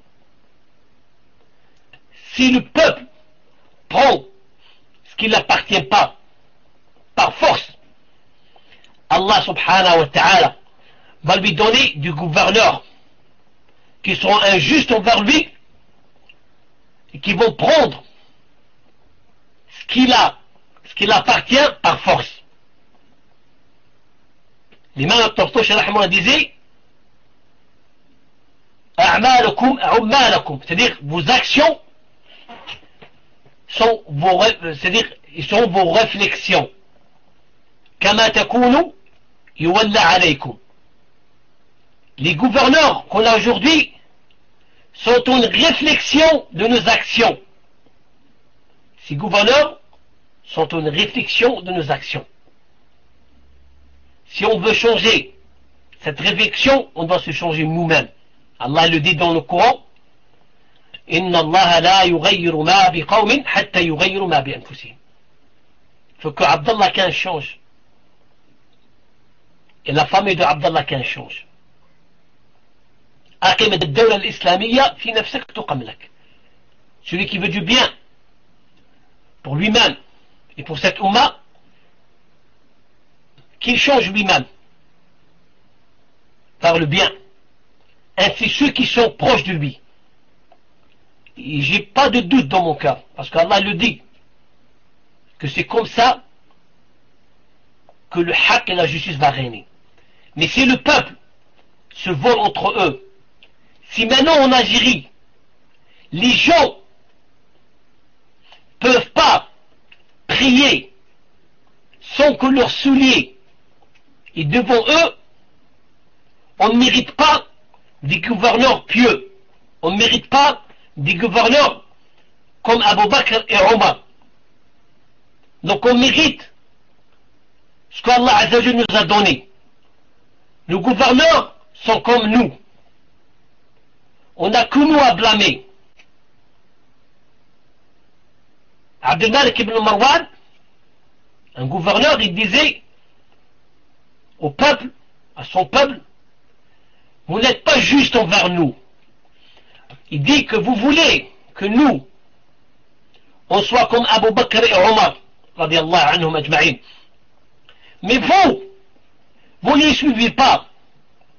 si le peuple prend ce qui ne l'appartient pas par force, Allah subhanahu wa ta'ala va lui donner du gouverneur qui seront injustes envers lui et qui vont prendre ce qu'il appartient par force. L'imam al-Tartushi rahimahullah disait a'malakum a'ummalakum, c'est-à-dire vos actions sont vos réflexions. Kama takunu yuwalla alaykum. Les gouverneurs qu'on a aujourd'hui sont une réflexion de nos actions. Ces gouverneurs sont une réflexion de nos actions. Si on veut changer cette réflexion, on doit se changer nous-mêmes. Allah le dit dans le Coran, Inna Allah la yughayyiru ma biqawmin hatta yughayyiru ma bi anfusihim. Il faut que Abdallah Khan change. Et la famille de Abdallah Khan change. أقم الدولة الإسلامية في نفسك تقم لك. Celui qui veut du bien pour lui-même et pour cette umma, qu'il change lui-même par le bien. Ainsi ceux qui sont proches de lui. Et j'ai pas de doute dans mon cœur, parce qu'Allah le dit, que c'est comme ça que le haqq et la justice va régner. Mais si le peuple se vole entre eux, si maintenant en Algérie, les gens peuvent pas prier sans que leurs souliers est devant eux, on ne mérite pas des gouverneurs pieux. On ne mérite pas des gouverneurs comme Abu Bakr et Omar. Donc on mérite ce qu'Allah Azzawajal nous a donné. Nos gouverneurs sont comme nous. On n'a que nous à blâmer. Abdelmalik ibn Marwan, un gouverneur, il disait au peuple, à son peuple, vous n'êtes pas juste envers nous. Il dit que vous voulez que nous, on soit comme Abu Bakr et Omar, radiallahu anhum ajma'in. Mais vous ne les suivez pas.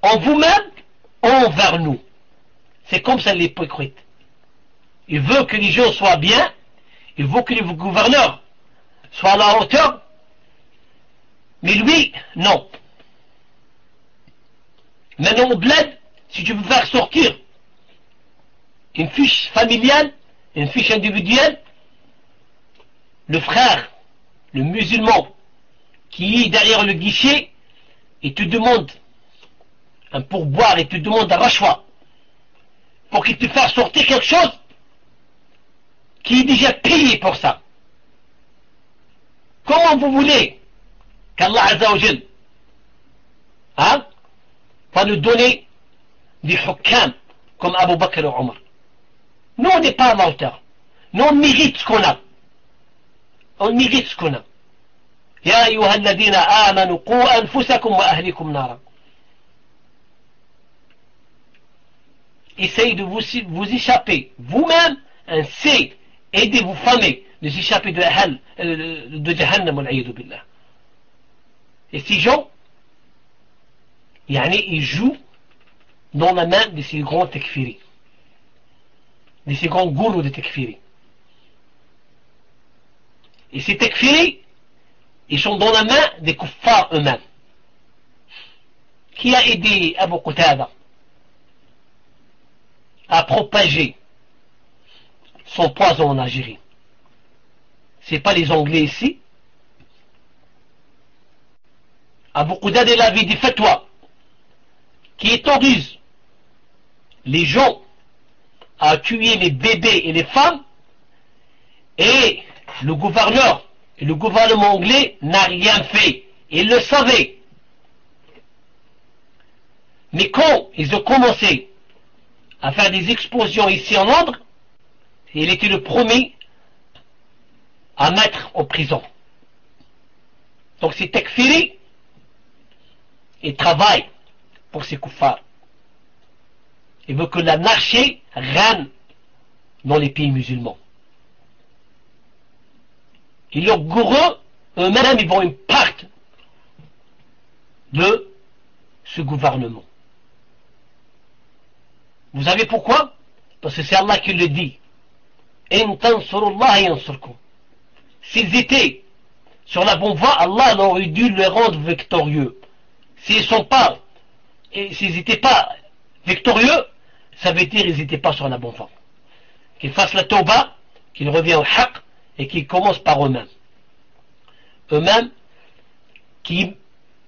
en vous-même, envers nous. C'est comme ça l'hypocrite. Il veut que les gens soient bien, il veut que les gouverneurs soient à la hauteur, mais lui, non. Maintenant au bled, si tu veux faire sortir une fiche familiale, une fiche individuelle, le frère, le musulman, qui est derrière le guichet, il te demande un pourboire, il te demande un rachwa, pour qu'il te fasse sortir quelque chose qui est déjà payé pour ça. Comment vous voulez qu'Allah Azza wa Jal va nous donner des hukam comme Abu Bakr et Omar? Nous on n'est pas à la hauteur. Nous on mérite ce qu'on a. On mérite ce qu'on a. Ya ayyuha alladhina amanu qu anfusakum wa ahlikum nara. Essayez de vous échapper vous-même, ainsi aidez vos familles de s'échapper de Jahannam wal-'iyadhu billah. Et ces gens, ils jouent dans la main de ces grands takfiri, de ces grands gourous de takfiri. Et ces takfiri, ils sont dans la main des kuffars eux-mêmes. Qui a aidé Abu Qatada à propager son poison en Algérie? C'est pas les Anglais ici. Abu Qatada il avait des fatwas qui autorisent les gens à tuer les bébés et les femmes, et le gouverneur et le gouvernement anglais n'a rien fait. Il le savait. Mais quand ils ont commencé à faire des explosions ici en Londres, il était le premier à mettre en prison. Donc c'est takfiri, il travaille pour ces kuffars. Il veut que l'anarchie règne dans les pays musulmans. Et leurs gourous, eux-mêmes, ils vont une part de ce gouvernement. Vous savez pourquoi? Parce que c'est Allah qui le dit. In tansurullah yansurkum. S'ils étaient sur la bonne voie, Allah aurait dû les rendre victorieux. S'ils n'étaient pas victorieux, ça veut dire qu'ils n'étaient pas sur la bonne voie. Qu'ils fassent la tauba, qu'ils reviennent au haqq, et qu'ils commencent par eux-mêmes. Eux-mêmes qui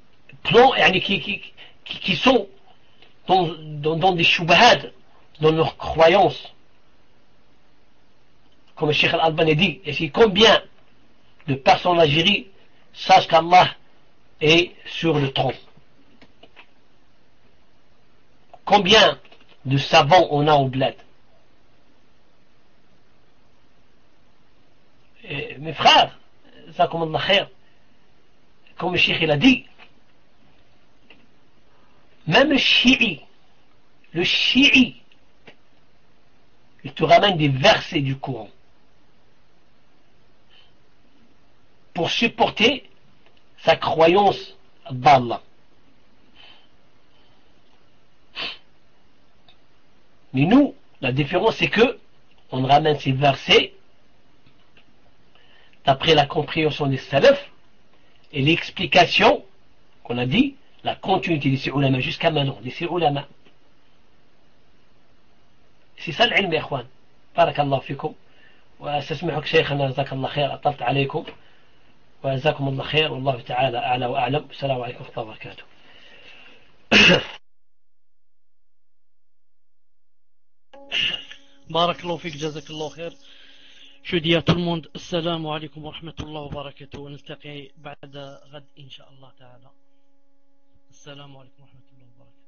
sont dans des shubahad, dans leurs croyances. Comme le Cheikh Al-Albani dit, et c'est combien de personnes en Algérie sachent qu'Allah est sur le trône. Combien de savants on a au bled? Mes frères, ça comme Allah khair, comme le Cheikh il a dit, même le chi'i, il te ramène des versets du Coran pour supporter sa croyance d'Allah. Mais nous, la différence c'est que on ramène ces versets d'après la compréhension des salafs et l'explication qu'on a dit, la continuité de ces ulama jusqu'à maintenant, de ces ulama. C'est ça l'ilm يا اخوان. بارك الله فيكم واستسمحك شيخنا جزاك الله خير اطلت عليكم وجزاكم الله خير والله تعالى اعلى واعلم. السلام عليكم ورحمه الله وبركاته. بارك الله فيك جزاك الله خير. Je dis à tout le monde assalamu alaikum wa rahmatullahi wa barakatuh, ونلتقي بعد غد إن شاء الله تعالى. السلام عليكم ورحمة الله وبركاته.